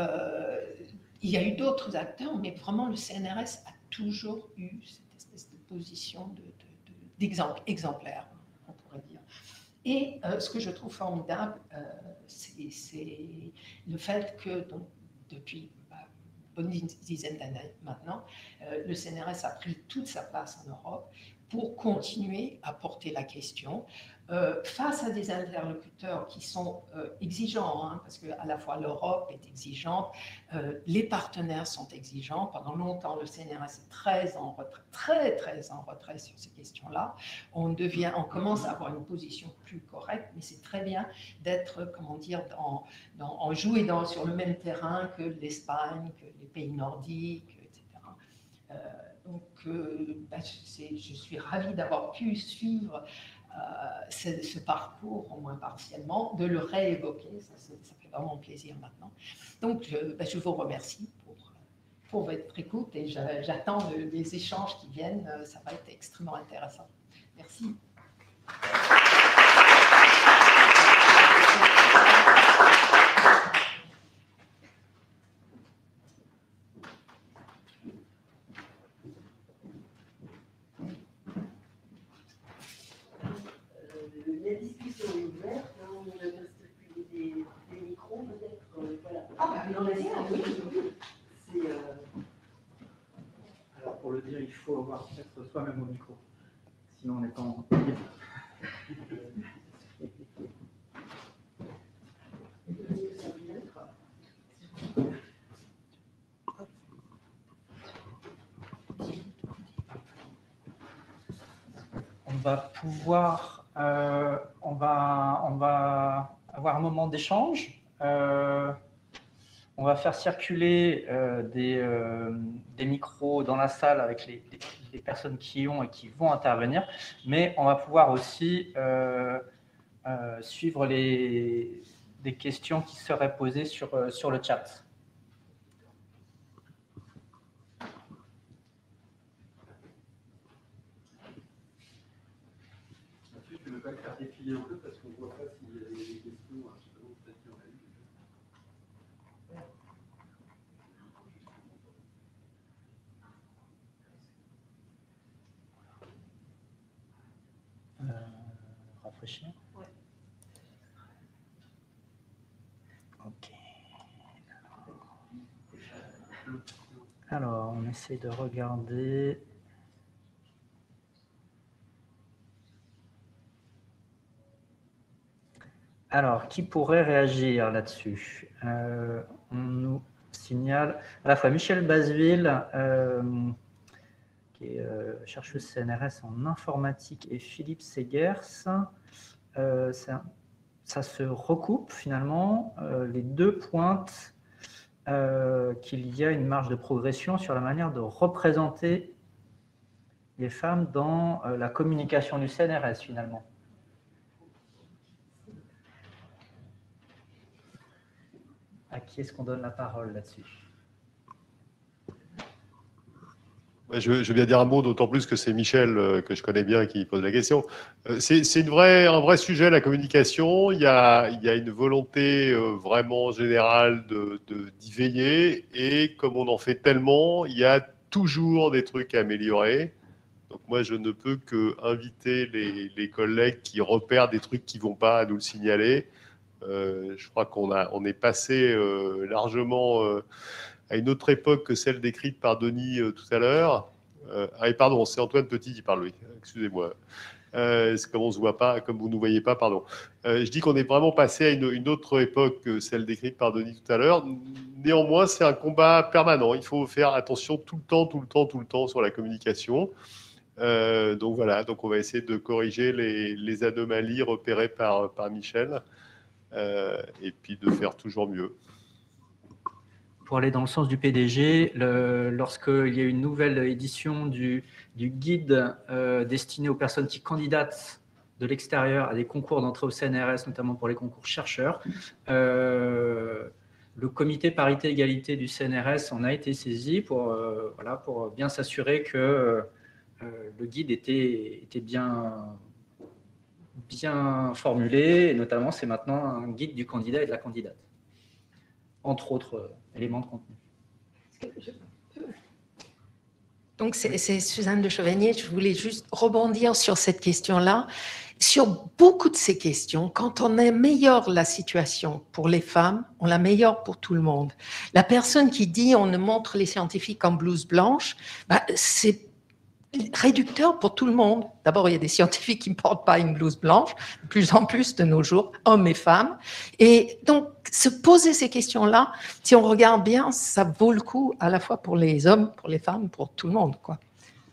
Il y a eu d'autres acteurs, mais vraiment le CNRS a toujours eu cette espèce de position exemplaire, on pourrait dire. Et ce que je trouve formidable, c'est le fait que donc, depuis une bonne dizaine d'années maintenant, le CNRS a pris toute sa place en Europe pour continuer à porter la question face à des interlocuteurs qui sont exigeants, hein, parce qu'à la fois l'Europe est exigeante, les partenaires sont exigeants. Pendant longtemps, le CNRS est très en retrait, très en retrait sur ces questions-là. On commence à avoir une position plus correcte, mais c'est très bien d'être, comment dire, en jouer sur le même terrain que l'Espagne, que les pays nordiques, etc. Donc, je suis ravie d'avoir pu suivre ce parcours, au moins partiellement, de le réévoquer. Ça fait vraiment plaisir maintenant. Donc, je vous remercie pour votre écoute et j'attends les échanges qui viennent. Ça va être extrêmement intéressant. Merci. La discussion est ouverte, hein, on a bien circulé des micros, peut-être. Voilà. Ah, bah, non, vas-y, C'est, Alors pour le dire, il faut être soi-même au micro, sinon on n'est pas en On va pouvoir, on va avoir un moment d'échange. On va faire circuler des micros dans la salle avec les personnes qui ont et qui vont intervenir, mais on va pouvoir aussi suivre des questions qui seraient posées sur le chat. Tu ne veux pas le faire défiler un peu parce qu'on ne voit pas s'il y a des questions. Peut-être qu'il y en a eu. Rafraîchir. Ouais. Ok. Alors, on essaie de regarder. Alors, qui pourrait réagir là-dessus? On nous signale à la fois Michel Basville, qui est chercheuse CNRS en informatique, et Philippe Segers. Ça se recoupe finalement. Les deux pointent qu'il y a une marge de progression sur la manière de représenter les femmes dans la communication du CNRS finalement. À qui est-ce qu'on donne la parole là-dessus? Je veux bien dire un mot, d'autant plus que c'est Michel, que je connais bien, qui pose la question. C'est un vrai sujet, la communication. Il y a une volonté vraiment générale d'y veiller. Et comme on en fait tellement, il y a toujours des trucs à améliorer. Donc moi, je ne peux qu'inviter les collègues qui repèrent des trucs qui ne vont pas à nous le signaler. Je crois qu'on est passé largement à une autre époque que celle décrite par Denis tout à l'heure. Et pardon, c'est Antoine Petit qui parle, oui. Excusez-moi. Comme on se voit pas, comme vous ne nous voyez pas, pardon. Je dis qu'on est vraiment passé à une autre époque que celle décrite par Denis tout à l'heure. Néanmoins, c'est un combat permanent. Il faut faire attention tout le temps sur la communication. Donc voilà, donc on va essayer de corriger les anomalies repérées par Michel. Et puis de faire toujours mieux. Pour aller dans le sens du PDG, lorsqu'il y a une nouvelle édition du guide destiné aux personnes qui candidatent de l'extérieur à des concours d'entrée au CNRS, notamment pour les concours chercheurs, le comité parité-égalité du CNRS en a été saisi pour bien s'assurer que le guide était bien formulé, et notamment c'est maintenant un guide du candidat et de la candidate, entre autres éléments de contenu. Donc, c'est Suzanne de Chevanier. Je voulais juste rebondir sur cette question-là. Sur beaucoup de ces questions, quand on améliore la situation pour les femmes, on l'améliore pour tout le monde. La personne qui dit on ne montre les scientifiques en blouse blanche, c'est réducteur pour tout le monde. D'abord, il y a des scientifiques qui ne portent pas une blouse blanche, de plus en plus de nos jours, hommes et femmes. Et donc, se poser ces questions-là, si on regarde bien, ça vaut le coup à la fois pour les hommes, pour les femmes, pour tout le monde, quoi.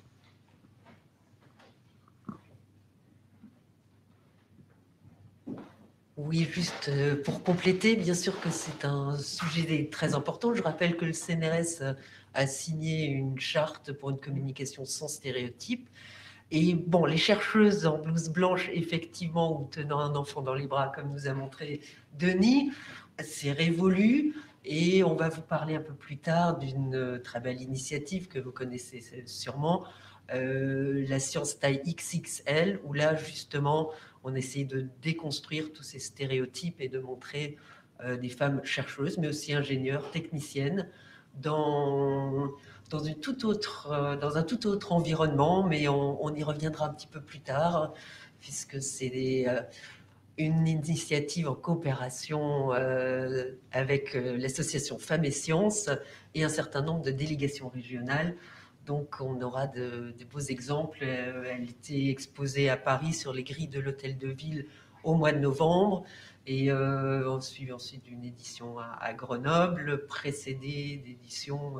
Oui, juste pour compléter, bien sûr que c'est un sujet très important. Je rappelle que le CNRS a signé une charte pour une communication sans stéréotypes. Et bon, les chercheuses en blouse blanche, effectivement, ou tenant un enfant dans les bras, comme nous a montré Denis, c'est révolu. Et on va vous parler un peu plus tard d'une très belle initiative que vous connaissez sûrement, la science taille XXL, où là, justement, on essaie de déconstruire tous ces stéréotypes et de montrer des femmes chercheuses, mais aussi ingénieures, techniciennes, dans un tout autre environnement, mais on y reviendra un petit peu plus tard, puisque c'est une initiative en coopération avec l'association Femmes et Sciences et un certain nombre de délégations régionales. Donc, on aura de beaux exemples. Elle était exposée à Paris sur les grilles de l'Hôtel de Ville au mois de novembre. Et on suit ensuite une édition à Grenoble, précédée d'éditions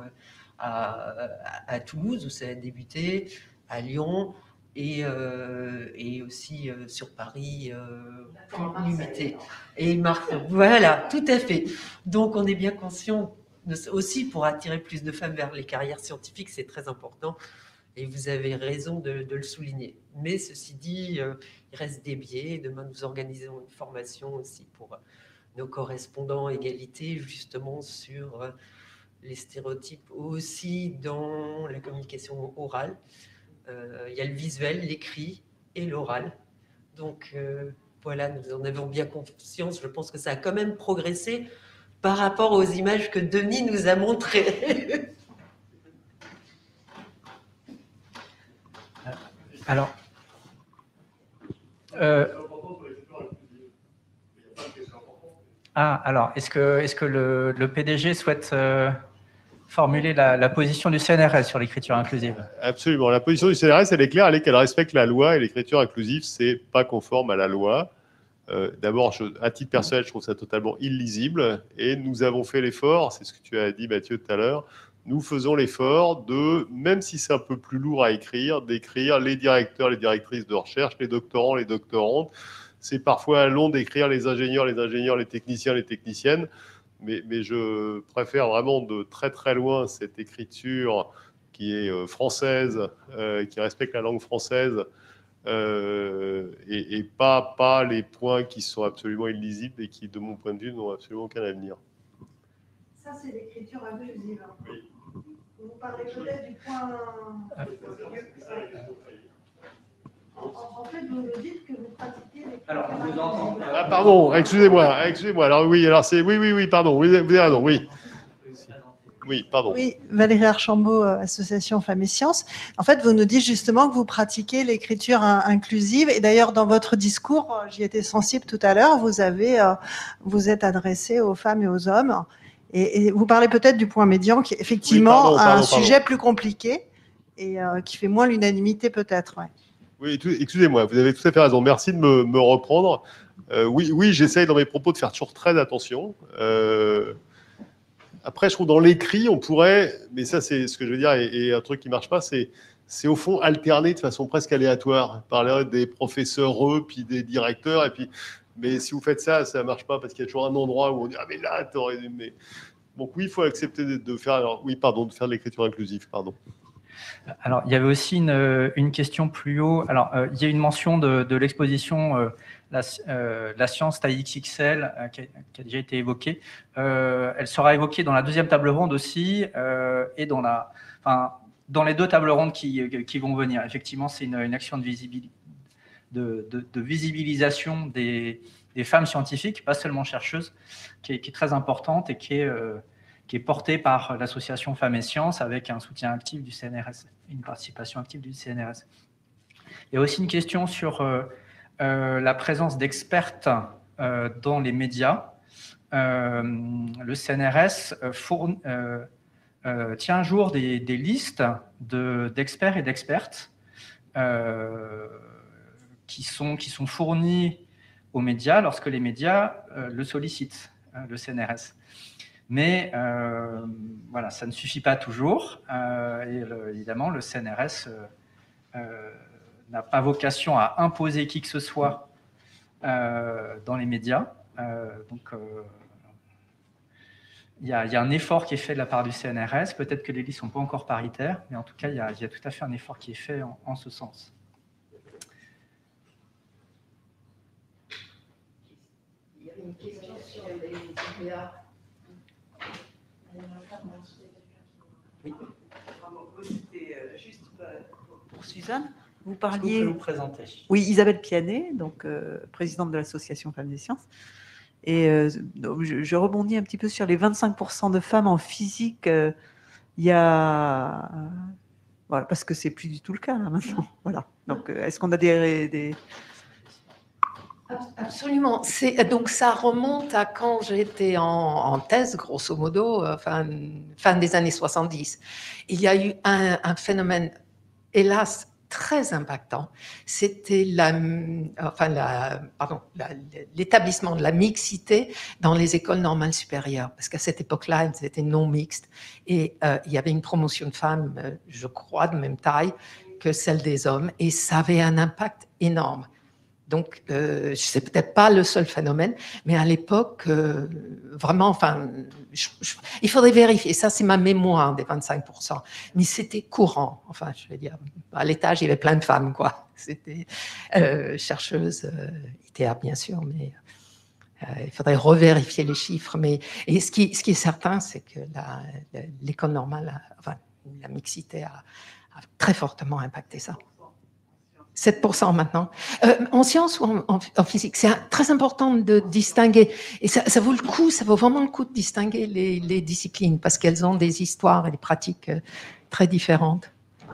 à Toulouse, où ça a débuté, à Lyon, et aussi sur Paris, limité. Et voilà, tout à fait. Donc, on est bien conscient aussi pour attirer plus de femmes vers les carrières scientifiques, c'est très important. Et vous avez raison de le souligner. Mais ceci dit, il reste des biais. Demain, nous organisons une formation aussi pour nos correspondants égalité, justement sur les stéréotypes aussi dans la communication orale. Il y a le visuel, l'écrit et l'oral. Donc voilà, nous en avons bien conscience. Je pense que ça a quand même progressé par rapport aux images que Denis nous a montrées. Alors, alors est-ce que le PDG souhaite formuler la position du CNRS sur l'écriture inclusive? Absolument. La position du CNRS, elle est claire, elle est qu'elle respecte la loi, et l'écriture inclusive, c'est pas conforme à la loi. D'abord, à titre personnel, je trouve ça totalement illisible, et nous avons fait l'effort, c'est ce que tu as dit, Mathieu, tout à l'heure, nous faisons l'effort de, même si c'est un peu plus lourd à écrire, d'écrire les directeurs, les directrices de recherche, les doctorants, les doctorantes. C'est parfois long d'écrire les ingénieurs, les techniciens, les techniciennes, mais je préfère vraiment de très très loin cette écriture qui est française, qui respecte la langue française, et pas les points qui sont absolument illisibles et qui, de mon point de vue, n'ont absolument aucun avenir. Ça, c'est l'écriture inclusive. Oui. Vous parlez peut-être du point... En fait, vous nous dites que vous pratiquez l'écriture inclusive. Ah, pardon, excusez-moi. Alors oui, pardon, vous avez raison, oui. Oui, pardon. Oui, Valérie Archambault, Association Femmes et Sciences. En fait, vous nous dites justement que vous pratiquez l'écriture inclusive. Et d'ailleurs, dans votre discours, j'y étais sensible tout à l'heure, vous êtes adressé aux femmes et aux hommes. Et vous parlez peut-être du point médian, qui est effectivement un sujet plus compliqué et qui fait moins l'unanimité peut-être. Ouais. Oui, excusez-moi, vous avez tout à fait raison. Merci de me reprendre. Oui, j'essaye dans mes propos de faire toujours très attention. Après, je trouve dans l'écrit, on pourrait, mais ça c'est ce que je veux dire, et un truc qui ne marche pas, c'est au fond alterner de façon presque aléatoire, parler des professeurs, puis des directeurs, et puis, mais si vous faites ça, ça ne marche pas, parce qu'il y a toujours un endroit où on dit « Ah mais là, t'aurais dû… » Donc oui, il faut accepter de faire de l'écriture inclusive, pardon. Alors, il y avait aussi une question plus haut. Alors, il y a une mention de l'exposition la science taille XXL qui a déjà été évoquée. Elle sera évoquée dans la deuxième table ronde aussi et dans les deux tables rondes qui vont venir. Effectivement, c'est une action de visibilisation des femmes scientifiques, pas seulement chercheuses, qui est très importante et qui est portée par l'association Femmes et Sciences avec un soutien actif du CNRS une participation active du CNRS. Il y a aussi une question sur la présence d'expertes dans les médias. Le CNRS tient un jour des listes d'experts et d'expertes qui sont fournis aux médias lorsque les médias le sollicitent, le CNRS. Mais voilà, ça ne suffit pas toujours. Évidemment, le CNRS n'a pas vocation à imposer qui que ce soit dans les médias. Donc, il y a un effort qui est fait de la part du CNRS. Peut-être que les listes ne sont pas encore paritaires, mais en tout cas, il y a tout à fait un effort qui est fait en ce sens. Il y avait une question sur les IPA. Oui. C'était juste Pour Suzanne, vous Est-ce que vous parliez... pouvez vous présenter? Oui, Isabelle Pianet, donc présidente de l'association Femmes des Sciences. Et je rebondis un petit peu sur les 25% de femmes en physique. Il y a... Voilà, parce que c'est plus du tout le cas là maintenant. Voilà. Donc, est-ce qu'on a des... Absolument. Donc, ça remonte à quand j'étais en thèse, grosso modo, fin des années 70. Il y a eu un phénomène, hélas, très impactant. C'était l'établissement de la mixité dans les écoles normales supérieures. Parce qu'à cette époque-là, elles étaient non mixtes. Et il y avait une promotion de femmes, je crois, de même taille que celle des hommes. Et ça avait un impact énorme. Donc, c'est peut-être pas le seul phénomène, mais à l'époque, vraiment, il faudrait vérifier. Ça, c'est ma mémoire des 25%. Mais c'était courant. Enfin, je veux dire, à l'étage, il y avait plein de femmes, quoi. C'était chercheuses, ITA, bien sûr, mais il faudrait revérifier les chiffres. Et ce qui est certain, c'est que l'école normale, la mixité a très fortement impacté ça. 7% maintenant. En sciences ou en physique, c'est très important de distinguer. Et ça vaut le coup, ça vaut vraiment le coup de distinguer les disciplines parce qu'elles ont des histoires et des pratiques très différentes.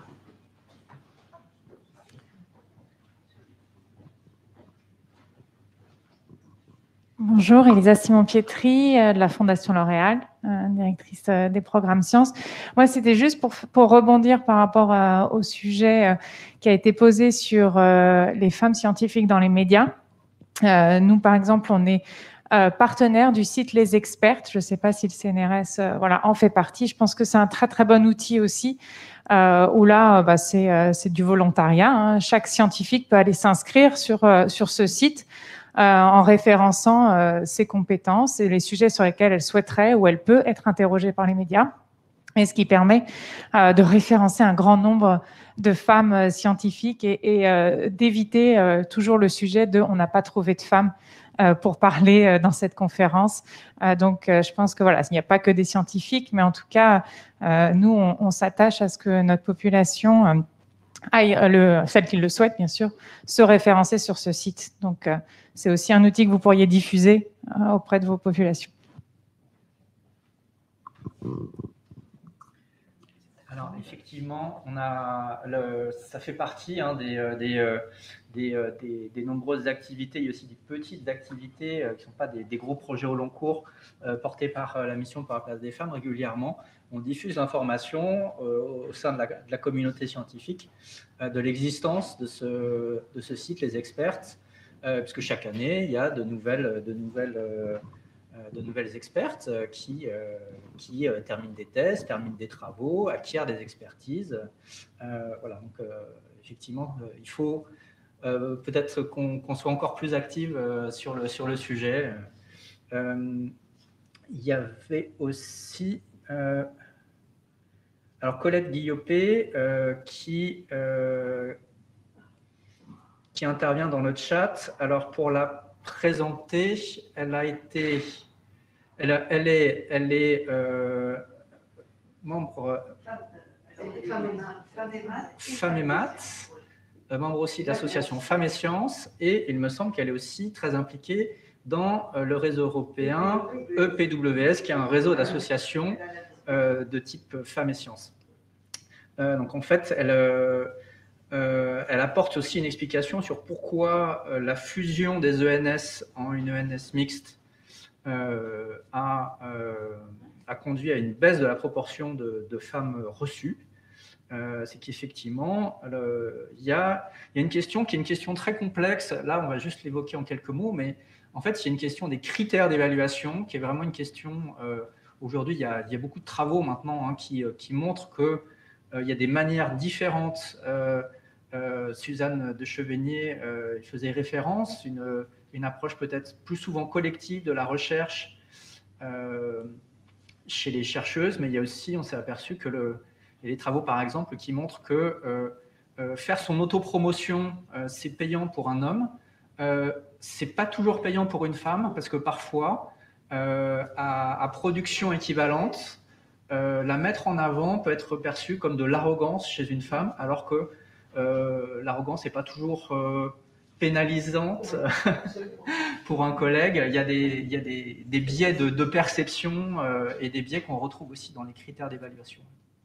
Bonjour, Elisa Simon-Pietri de la Fondation L'Oréal, directrice des programmes sciences. Moi, c'était juste pour rebondir par rapport au sujet qui a été posé sur les femmes scientifiques dans les médias. Nous, par exemple, on est partenaire du site Les Expertes. Je ne sais pas si le CNRS en fait partie. Je pense que c'est un très, très bon outil aussi, où là, c'est du volontariat. Hein. Chaque scientifique peut aller s'inscrire sur ce site en référençant ses compétences et les sujets sur lesquels elle souhaiterait ou elle peut être interrogée par les médias, et ce qui permet de référencer un grand nombre de femmes scientifiques et d'éviter toujours le sujet de « on n'a pas trouvé de femmes pour parler dans cette conférence ». Donc, je pense que voilà, il n'y a pas que des scientifiques, mais en tout cas, nous, on s'attache à ce que notre population aille, celle qui le souhaite, bien sûr, se référencer sur ce site. Donc, c'est aussi un outil que vous pourriez diffuser auprès de vos populations. Alors, effectivement, ça fait partie des nombreuses activités. Il y a aussi des petites activités qui ne sont pas des gros projets au long cours portés par la mission par la place des femmes régulièrement. On diffuse l'information au sein de la communauté scientifique de l'existence de ce site, Les Expertes, puisque chaque année, il y a de nouvelles expertes qui terminent des thèses, terminent des travaux, acquièrent des expertises. Voilà, donc effectivement, il faut peut-être qu'on soit encore plus active sur le sujet. Il y avait aussi alors Colette Guillopé qui intervient dans le chat. Alors pour la présenter, elle est membre Femmes et Maths, membre aussi de l'association Femmes et Sciences, et il me semble qu'elle est aussi très impliquée dans le réseau européen EPWS, qui est un réseau d'associations de type Femmes et Sciences. Donc en fait, elle apporte aussi une explication sur pourquoi la fusion des ENS en une ENS mixte a conduit à une baisse de la proportion de femmes reçues. C'est qu'effectivement, il y a une question qui est une question très complexe. Là, on va juste l'évoquer en quelques mots, mais en fait, il y a une question des critères d'évaluation qui est vraiment une question. Aujourd'hui, il y a beaucoup de travaux maintenant qui montrent qu'il y a des manières différentes. Suzanne de Chevenier faisait référence, une approche peut-être plus souvent collective de la recherche chez les chercheuses, mais il y a aussi, on s'est aperçu que il y a des travaux, par exemple, qui montrent que faire son autopromotion, c'est payant pour un homme. C'est pas toujours payant pour une femme, parce que parfois, à production équivalente, la mettre en avant peut être perçue comme de l'arrogance chez une femme, alors que l'arrogance n'est pas toujours pénalisante pour un collègue. Il y a des biais de perception et des biais qu'on retrouve aussi dans les critères d'évaluation.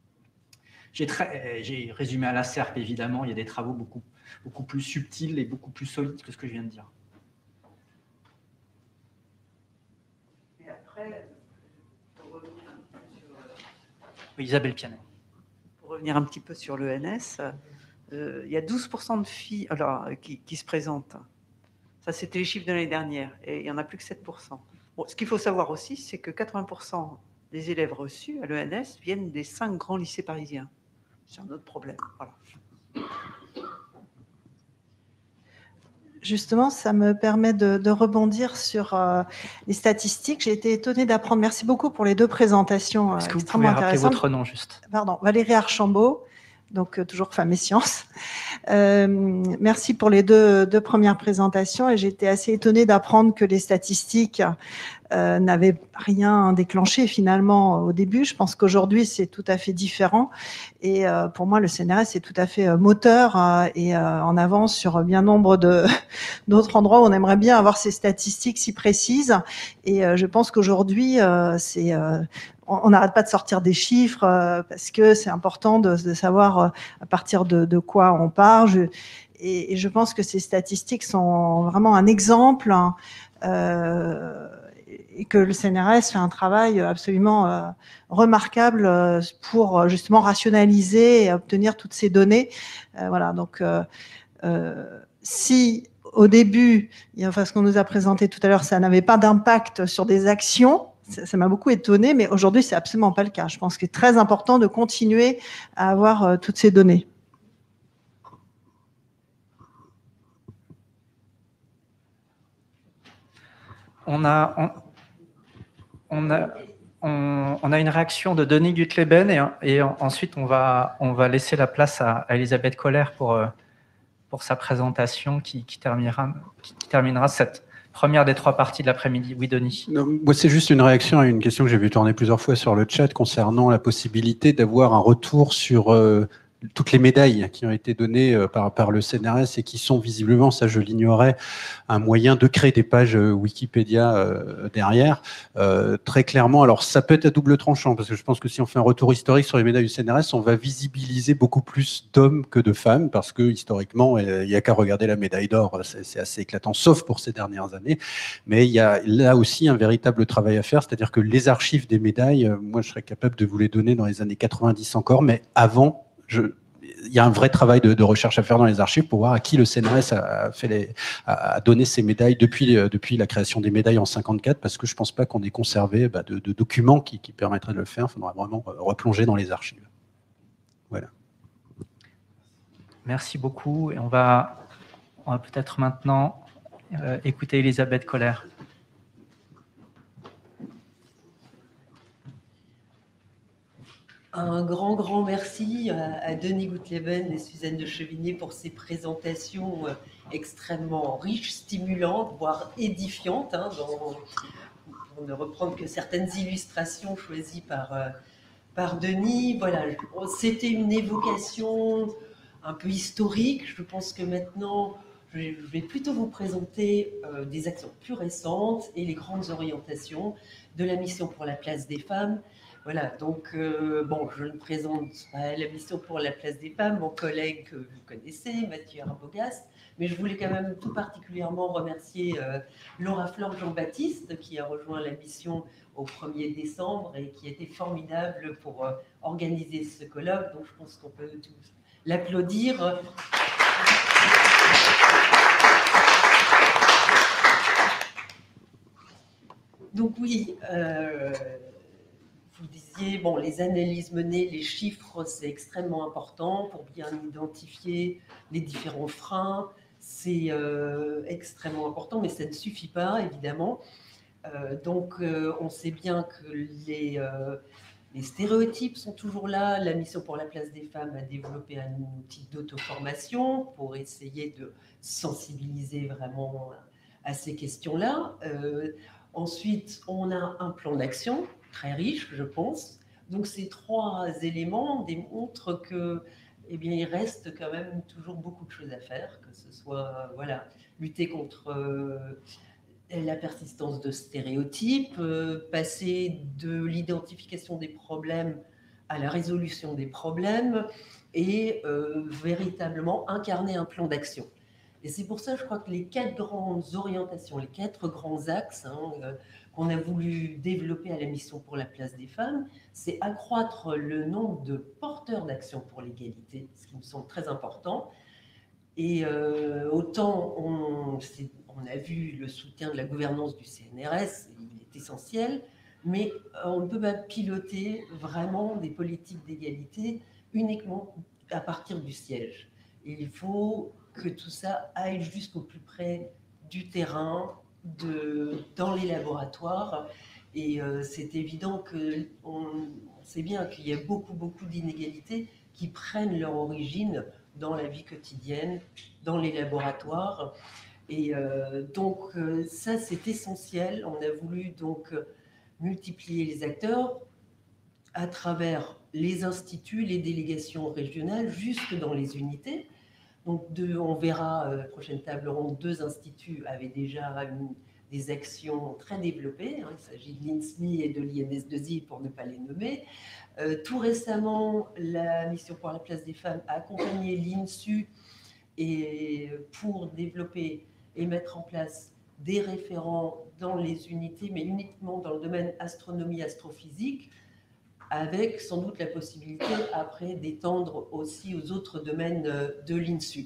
J'ai résumé à la serpe, évidemment, il y a des travaux beaucoup plus subtils et beaucoup plus solides que ce que je viens de dire. Et après, pour revenir un peu sur, oui, Isabelle Pianet. Pour revenir un petit peu sur l'ENS, il y a 12% de filles qui se présentent. Ça, c'était les chiffres de l'année dernière, et il n'y en a plus que 7%. Bon, ce qu'il faut savoir aussi, c'est que 80% des élèves reçus à l'ENS viennent des 5 grands lycées parisiens. C'est un autre problème. Voilà. Justement, ça me permet de rebondir sur les statistiques. J'ai été étonnée d'apprendre. Merci beaucoup pour les deux présentations Est-ce que vous extrêmement pouvez rappeler intéressantes. votre nom juste? Pardon, Valérie Archambault, donc toujours Femmes et Sciences. Merci pour les deux premières présentations. Et j'ai été assez étonnée d'apprendre que les statistiques n'avaient rien déclenché finalement au début. Je pense qu'aujourd'hui, c'est tout à fait différent. Et pour moi, le CNRS est tout à fait moteur et en avance sur bien nombre d'autres endroits où on aimerait bien avoir ces statistiques si précises. Et je pense qu'aujourd'hui, on n'arrête pas de sortir des chiffres parce que c'est important de savoir à partir de quoi on part. Et je pense que ces statistiques sont vraiment un exemple et que le CNRS fait un travail absolument remarquable pour justement rationaliser et obtenir toutes ces données. Voilà, donc si au début, enfin, ce qu'on nous a présenté tout à l'heure, ça n'avait pas d'impact sur des actions, ça m'a beaucoup étonnée, mais aujourd'hui, c'est absolument pas le cas. Je pense qu'il est très important de continuer à avoir toutes ces données. On a une réaction de Denis Gutleben et ensuite on va laisser la place à Elisabeth Kohler pour sa présentation qui terminera cette première des 3 parties de l'après-midi. Oui, Denis. Moi, c'est juste une réaction à une question que j'ai vu tourner plusieurs fois sur le chat concernant la possibilité d'avoir un retour sur toutes les médailles qui ont été données par le CNRS et qui sont visiblement, ça je l'ignorais, un moyen de créer des pages Wikipédia derrière. Très clairement, alors ça peut être à double tranchant, parce que je pense que si on fait un retour historique sur les médailles du CNRS, on va visibiliser beaucoup plus d'hommes que de femmes, parce que historiquement, il n'y a qu'à regarder la médaille d'or, c'est assez éclatant, sauf pour ces dernières années. Mais il y a là aussi un véritable travail à faire, c'est-à-dire que les archives des médailles, moi je serais capable de vous les donner dans les années 90 encore, mais avant, il y a un vrai travail de recherche à faire dans les archives pour voir à qui le CNRS a donné ces médailles depuis la création des médailles en 54, parce que je ne pense pas qu'on ait conservé de documents qui permettraient de le faire. Il faudra vraiment replonger dans les archives. Voilà. Merci beaucoup. Et on va peut-être maintenant écouter Elisabeth Kohler. Un grand merci à Denis Gutleben et Suzanne de Chevenier pour ces présentations extrêmement riches, stimulantes, voire édifiantes, pour ne reprendre que certaines illustrations choisies par Denis. Voilà, c'était une évocation un peu historique. Je pense que maintenant, je vais plutôt vous présenter des actions plus récentes et les grandes orientations de la mission pour la place des femmes, Voilà, donc bon, je ne présente pas la mission pour la place des femmes, mon collègue que vous connaissez, Mathieu Arbogast, mais je voulais quand même tout particulièrement remercier Laura Flore Jean-Baptiste qui a rejoint la mission au 1er décembre et qui était formidable pour organiser ce colloque, donc je pense qu'on peut tous l'applaudir. Donc oui, vous disiez, bon, les analyses menées, les chiffres, c'est extrêmement important pour bien identifier les différents freins. C'est extrêmement important, mais ça ne suffit pas, évidemment. Donc, on sait bien que les stéréotypes sont toujours là. La mission pour la place des femmes a développé un outil d'auto-formation pour essayer de sensibiliser vraiment à ces questions-là. Ensuite, on a un plan d'action très riche, je pense. Donc, ces trois éléments démontrent que, eh bien, il reste quand même toujours beaucoup de choses à faire, que ce soit, voilà, lutter contre la persistance de stéréotypes, passer de l'identification des problèmes à la résolution des problèmes et véritablement incarner un plan d'action. Et c'est pour ça, je crois que les 4 grandes orientations, les 4 grands axes qu'on a voulu développer à la mission pour la place des femmes, c'est accroître le nombre de porteurs d'action pour l'égalité, ce qui me semble très important. Et autant on a vu le soutien de la gouvernance du CNRS, il est essentiel, mais on ne peut pas piloter vraiment des politiques d'égalité uniquement à partir du siège. Et il faut que tout ça aille jusqu'au plus près du terrain, dans les laboratoires. Et c'est évident qu'on sait bien qu'il y a beaucoup d'inégalités qui prennent leur origine dans la vie quotidienne, dans les laboratoires. Et donc ça, c'est essentiel. On a voulu donc multiplier les acteurs à travers les instituts, les délégations régionales, jusque dans les unités. Donc on verra, la prochaine table ronde, 2 instituts avaient déjà des actions très développées. Il s'agit de l'INSMI et de l'INS2I pour ne pas les nommer. Tout récemment, la mission pour la place des femmes a accompagné l'INSU pour développer et mettre en place des référents dans les unités, mais uniquement dans le domaine astronomie, astrophysique, avec sans doute la possibilité après d'étendre aussi aux autres domaines de l'INSU.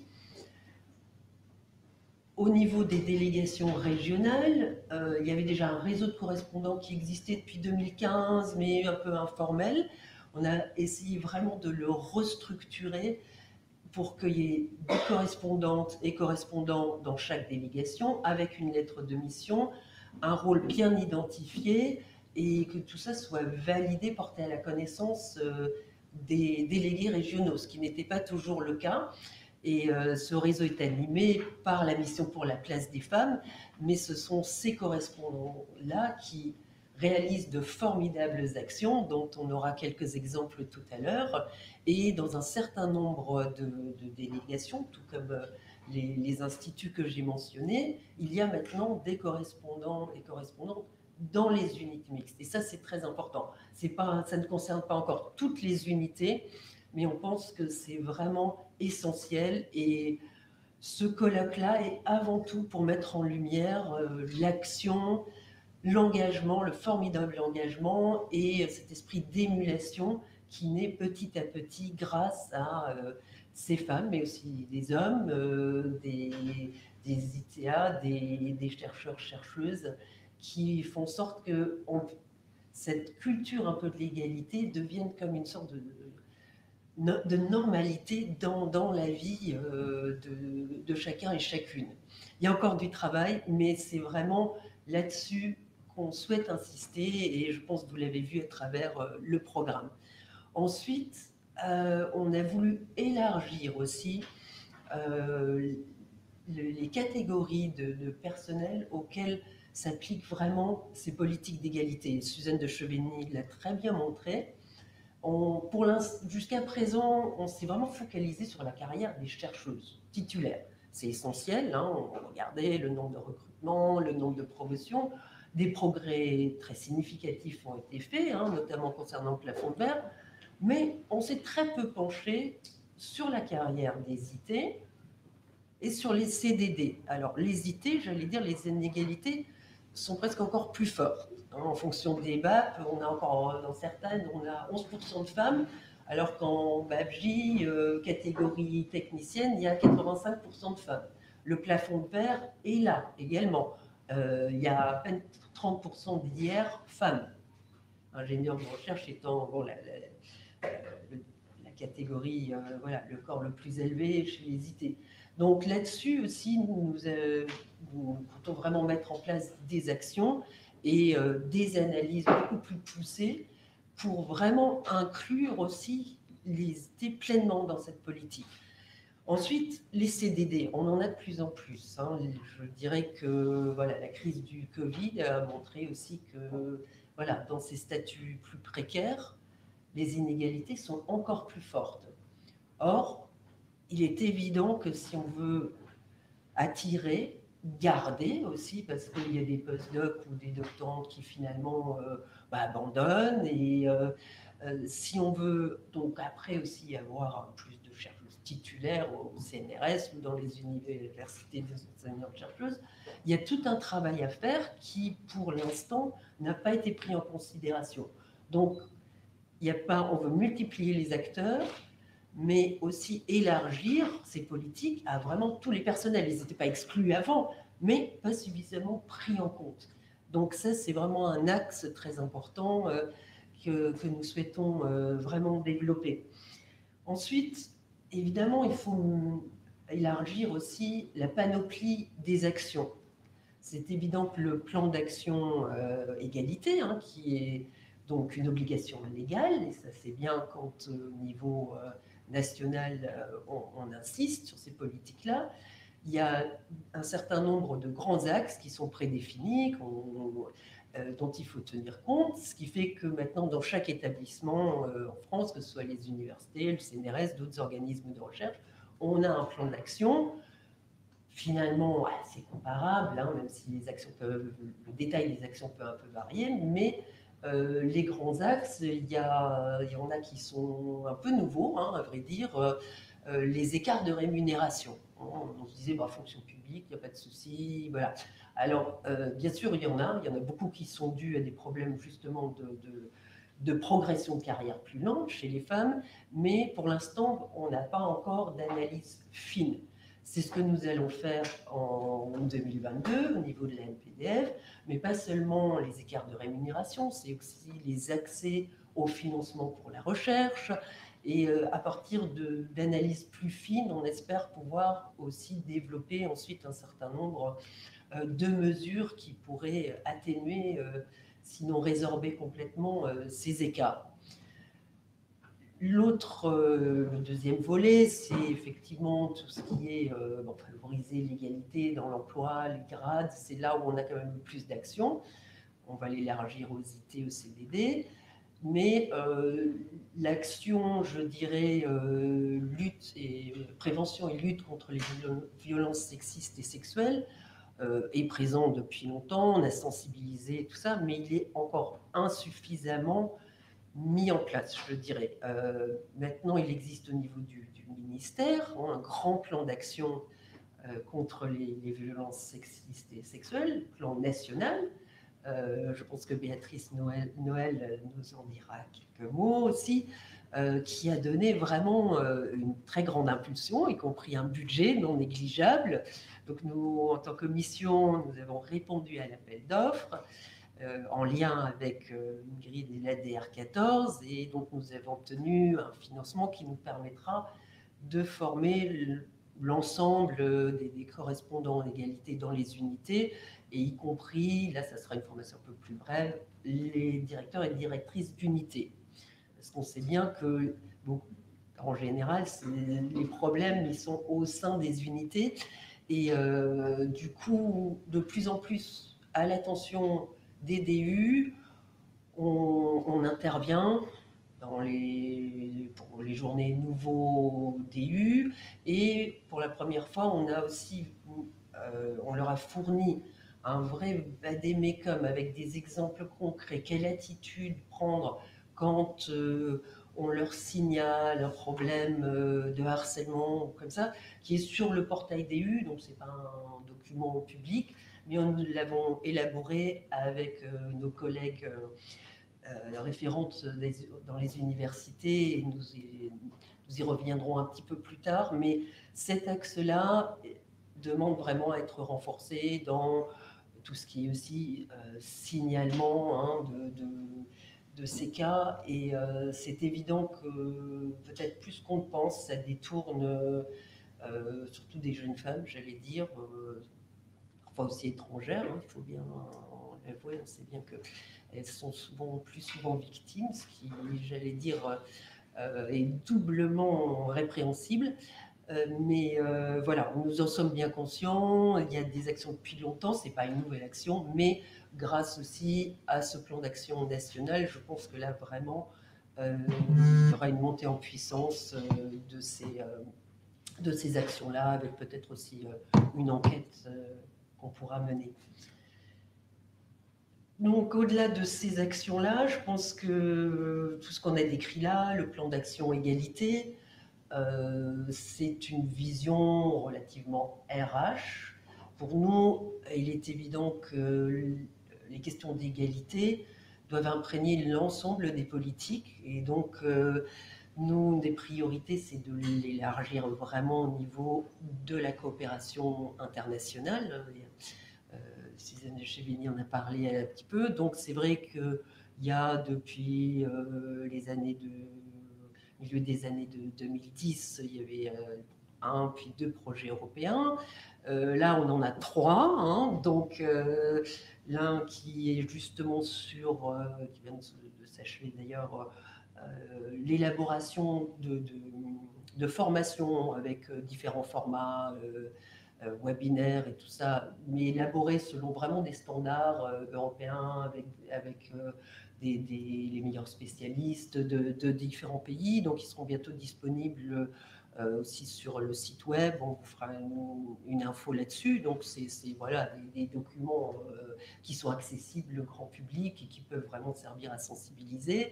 Au niveau des délégations régionales, il y avait déjà un réseau de correspondants qui existait depuis 2015, mais un peu informel. On a essayé vraiment de le restructurer pour qu'il y ait des correspondantes et correspondants dans chaque délégation, avec une lettre de mission, un rôle bien identifié, et que tout ça soit validé, porté à la connaissance des délégués régionaux, ce qui n'était pas toujours le cas. Et ce réseau est animé par la mission pour la place des femmes, mais ce sont ces correspondants-là qui réalisent de formidables actions, dont on aura quelques exemples tout à l'heure, et dans un certain nombre de délégations, tout comme les instituts que j'ai mentionnés, il y a maintenant des correspondants et correspondantes dans les unités mixtes. Et ça, c'est très important. Ça ne concerne pas encore toutes les unités, mais on pense que c'est vraiment essentiel. Et ce colloque-là est avant tout pour mettre en lumière l'action, l'engagement, le formidable engagement et cet esprit d'émulation qui naît petit à petit grâce à ces femmes, mais aussi des hommes, des ITA, des chercheurs, chercheuses, qui font en sorte que cette culture un peu de l'égalité devienne comme une sorte de normalité dans la vie de chacun et chacune. Il y a encore du travail, mais c'est vraiment là-dessus qu'on souhaite insister, et je pense que vous l'avez vu à travers le programme. Ensuite, on a voulu élargir aussi les catégories de personnel auxquelles s'appliquent vraiment ces politiques d'égalité. Suzanne de Chevigny l'a très bien montré. Jusqu'à présent, on s'est vraiment focalisé sur la carrière des chercheuses titulaires. C'est essentiel, on regardait le nombre de recrutements, le nombre de promotions, Des progrès très significatifs ont été faits, hein, notamment concernant le plafond de verre, mais on s'est très peu penché sur la carrière des IT et sur les CDD. Alors, les IT, j'allais dire, les inégalités sont presque encore plus fortes. Hein, en fonction des BAP, on a encore, dans certaines, on a 11% de femmes, alors qu'en BAPJ, catégorie technicienne, il y a 85% de femmes. Le plafond de verre est là également. Il y a à peine 30% d'IR femmes. Ingénieur de recherche étant bon, la catégorie, voilà, le corps le plus élevé chez les IT. Donc là-dessus aussi, nous comptons vraiment mettre en place des actions et des analyses beaucoup plus poussées pour vraiment inclure aussi les IT pleinement dans cette politique. Ensuite, les CDD, on en a de plus en plus. Hein. Je dirais que voilà, la crise du Covid a montré aussi que voilà, dans ces statuts plus précaires, les inégalités sont encore plus fortes. Or, il est évident que si on veut attirer, garder aussi, parce qu'il y a des post-docs ou des doctorantes qui finalement abandonnent, et si on veut donc après aussi avoir plus de chercheuses titulaires au CNRS ou dans les universités des enseignantes-chercheuses, il y a tout un travail à faire qui, pour l'instant, n'a pas été pris en considération. Donc, il y a pas, on veut multiplier les acteurs, mais aussi élargir ces politiques à vraiment tous les personnels. Ils n'étaient pas exclus avant, mais pas suffisamment pris en compte. Donc ça, c'est vraiment un axe très important que nous souhaitons vraiment développer. Ensuite, évidemment, il faut élargir aussi la panoplie des actions. C'est évident que le plan d'action égalité, hein, qui est donc une obligation légale, et ça c'est bien quand au niveau national on insiste sur ces politiques-là, il y a un certain nombre de grands axes qui sont prédéfinis, dont il faut tenir compte, ce qui fait que maintenant dans chaque établissement en France, que ce soit les universités, le CNRS, d'autres organismes de recherche, on a un plan d'action. Finalement, c'est comparable, hein, même si les actions peuvent, le détail des actions peut un peu varier, mais les grands axes, il y en a qui sont un peu nouveaux, hein, à vrai dire, les écarts de rémunération. On se disait, fonction publique, il n'y a pas de souci, voilà. Alors, bien sûr, il y en a beaucoup qui sont dus à des problèmes justement de progression de carrière plus lente chez les femmes, mais pour l'instant, on n'a pas encore d'analyse fine. C'est ce que nous allons faire en 2022 au niveau de la NPDF, mais pas seulement les écarts de rémunération, c'est aussi les accès au financement pour la recherche. Et à partir d'analyses plus fines, on espère pouvoir aussi développer ensuite un certain nombre de mesures qui pourraient atténuer, sinon résorber complètement ces écarts. Le deuxième volet, c'est effectivement tout ce qui est favoriser l'égalité dans l'emploi, les grades. C'est là où on a quand même le plus d'actions. On va l'élargir aux IT, aux CDD. Mais l'action, je dirais, prévention et lutte contre les violences sexistes et sexuelles est présente depuis longtemps. On a sensibilisé tout ça, mais il est encore insuffisamment mis en place, je dirais. Maintenant, il existe au niveau du ministère un grand plan d'action contre les violences sexistes et sexuelles, plan national. Je pense que Béatrice Noël nous en dira quelques mots aussi, qui a donné vraiment une très grande impulsion, y compris un budget non négligeable. Donc nous, en tant que mission, nous avons répondu à l'appel d'offres en lien avec une grille de l'ADR 14, et donc nous avons obtenu un financement qui nous permettra de former l'ensemble des correspondants en égalité dans les unités, et y compris, là ça sera une formation un peu plus brève, les directeurs et directrices d'unités. Parce qu'on sait bien que, bon, en général, les problèmes ils sont au sein des unités, et du coup, de plus en plus, à l'attention des DU, on intervient pour les journées nouveaux DU, et pour la première fois, on leur a fourni un vrai vadémécum avec des exemples concrets, quelle attitude prendre quand on leur signale un problème de harcèlement ou comme ça, qui est sur le portail DU, donc c'est pas un document public, mais nous l'avons élaboré avec nos collègues référentes dans les universités, et nous y reviendrons un petit peu plus tard, mais cet axe-là demande vraiment à être renforcé dans tout ce qui est aussi signalement de ces cas, et c'est évident que peut-être plus qu'on le pense, ça détourne surtout des jeunes femmes, j'allais dire, parfois aussi étrangères, hein, il faut bien l'avouer, on sait bien qu'elles sont plus souvent victimes, ce qui, j'allais dire, est doublement répréhensible. Mais voilà, nous en sommes bien conscients, il y a des actions depuis longtemps, ce n'est pas une nouvelle action, mais grâce aussi à ce plan d'action national, je pense que là vraiment, il y aura une montée en puissance de ces actions-là, avec peut-être aussi une enquête qu'on pourra mener. Donc, au-delà de ces actions-là, je pense que tout ce qu'on a décrit là, le plan d'action égalité, c'est une vision relativement RH. Pour nous, il est évident que les questions d'égalité doivent imprégner l'ensemble des politiques. Et donc, nous, une des priorités, c'est de l'élargir vraiment au niveau de la coopération internationale. Suzanne Chevigny en a parlé un petit peu. Donc, c'est vrai qu'il y a depuis milieu des années 2010, il y avait un puis deux projets européens. Là, on en a trois. Hein, donc, l'un qui est justement qui vient de s'achever d'ailleurs, l'élaboration de formations avec différents formats, webinaires et tout ça, mais élaborés selon vraiment des standards européens avec les meilleurs spécialistes de différents pays, donc ils seront bientôt disponibles aussi sur le site web. On vous fera une info là-dessus. Donc c'est voilà, des documents qui sont accessibles au grand public et qui peuvent vraiment servir à sensibiliser.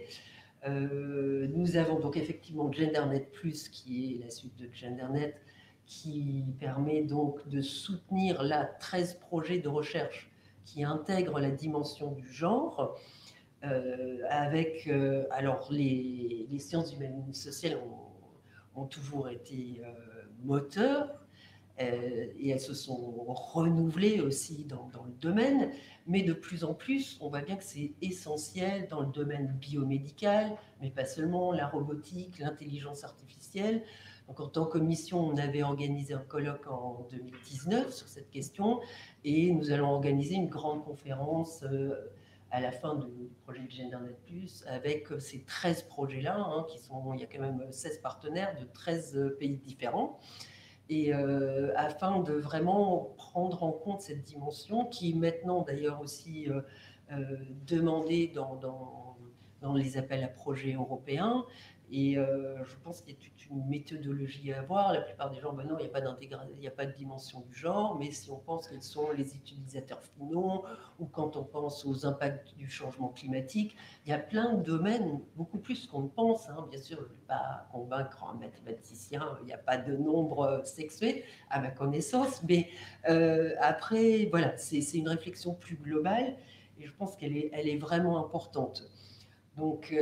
Nous avons donc effectivement GenderNet+, qui est la suite de GenderNet, qui permet donc de soutenir 13 projets de recherche qui intègrent la dimension du genre. Avec alors les sciences humaines et sociales ont toujours été moteurs et elles se sont renouvelées aussi dans le domaine, mais de plus en plus, on voit bien que c'est essentiel dans le domaine biomédical, mais pas seulement, la robotique, l'intelligence artificielle. Donc, en tant que mission, on avait organisé un colloque en 2019 sur cette question, et nous allons organiser une grande conférence à la fin du projet de GenderNet+, avec ces 13 projets-là, hein, il y a quand même 16 partenaires de 13 pays différents, et afin de vraiment prendre en compte cette dimension qui est maintenant d'ailleurs aussi demandée dans les appels à projets européens. Et je pense qu'il y a toute une méthodologie à avoir. La plupart des gens, ben non, il n'y a pas de dimension du genre, mais si on pense quels sont les utilisateurs finaux, ou quand on pense aux impacts du changement climatique, il y a plein de domaines, beaucoup plus qu'on ne pense. Hein. Bien sûr, je ne vais pas convaincre un mathématicien, il n'y a pas de nombre sexué, à ma connaissance, mais après, voilà, c'est une réflexion plus globale, et je pense qu'elle est vraiment importante. Donc,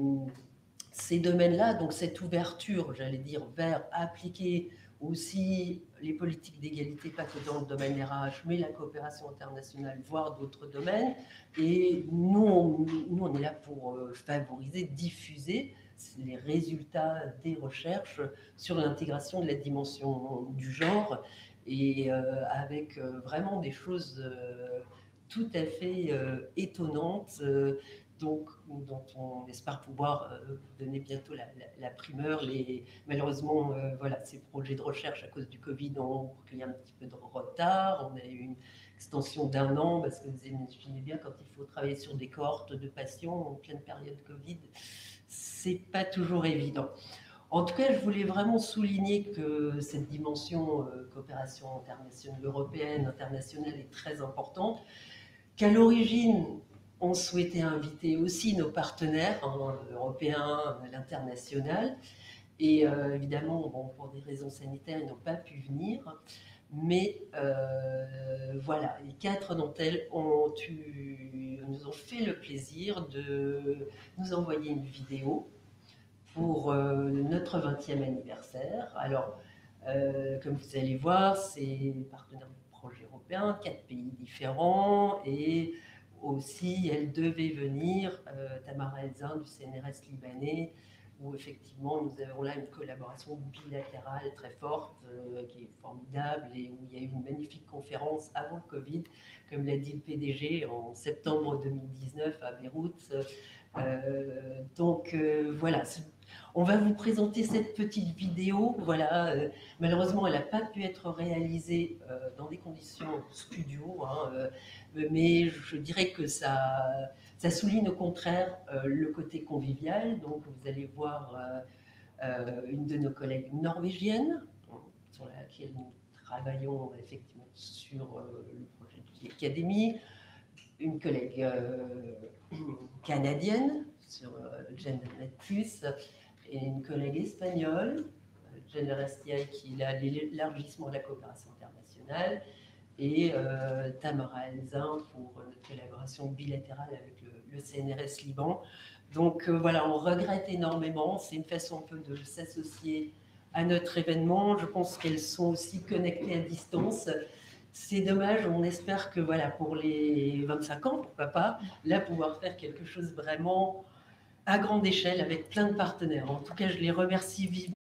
ces domaines-là, donc cette ouverture, j'allais dire, vers appliquer aussi les politiques d'égalité, pas que dans le domaine RH, mais la coopération internationale, voire d'autres domaines. Et nous, on est là pour favoriser, diffuser les résultats des recherches sur l'intégration de la dimension du genre, et avec vraiment des choses tout à fait étonnantes, donc, dont on espère pouvoir donner bientôt la primeur. Malheureusement, voilà, ces projets de recherche à cause du Covid ont pris un petit peu de retard. On a eu une extension d'1 an parce que vous imaginez bien, quand il faut travailler sur des cohortes de patients en pleine période Covid, c'est pas toujours évident. En tout cas, je voulais vraiment souligner que cette dimension coopération internationale, européenne, internationale est très importante, qu'à l'origine, on souhaitait inviter aussi nos partenaires européens, l'international, et évidemment, bon, pour des raisons sanitaires, ils n'ont pas pu venir. Mais voilà, les 4 d'entre elles nous ont fait le plaisir de nous envoyer une vidéo pour notre 20e anniversaire. Alors, comme vous allez voir, c'est partenaires du projet européen, 4 pays différents, et aussi, elle devait venir, Tamara Elzin du CNRS libanais, où effectivement nous avons là une collaboration bilatérale très forte, qui est formidable, et où il y a eu une magnifique conférence avant le Covid, comme l'a dit le PDG, en septembre 2019 à Beyrouth. Donc voilà, on va vous présenter cette petite vidéo. Voilà, malheureusement, elle n'a pas pu être réalisée dans des conditions studio, mais je dirais que ça souligne au contraire le côté convivial. Donc, vous allez voir une de nos collègues norvégiennes, sur laquelle nous travaillons effectivement sur le projet de l'académie, une collègue canadienne sur GenderNet+, et une collègue espagnole, GenderSTI, qui a l'élargissement de la coopération internationale, et Tamara Elzin pour notre collaboration bilatérale avec le CNRS Liban. Donc voilà, on regrette énormément, c'est une façon un peu de s'associer à notre événement. Je pense qu'elles sont aussi connectées à distance. C'est dommage, on espère que voilà, pour les 25 ans, pourquoi pas, là pouvoir faire quelque chose vraiment à grande échelle avec plein de partenaires. En tout cas, je les remercie vivement.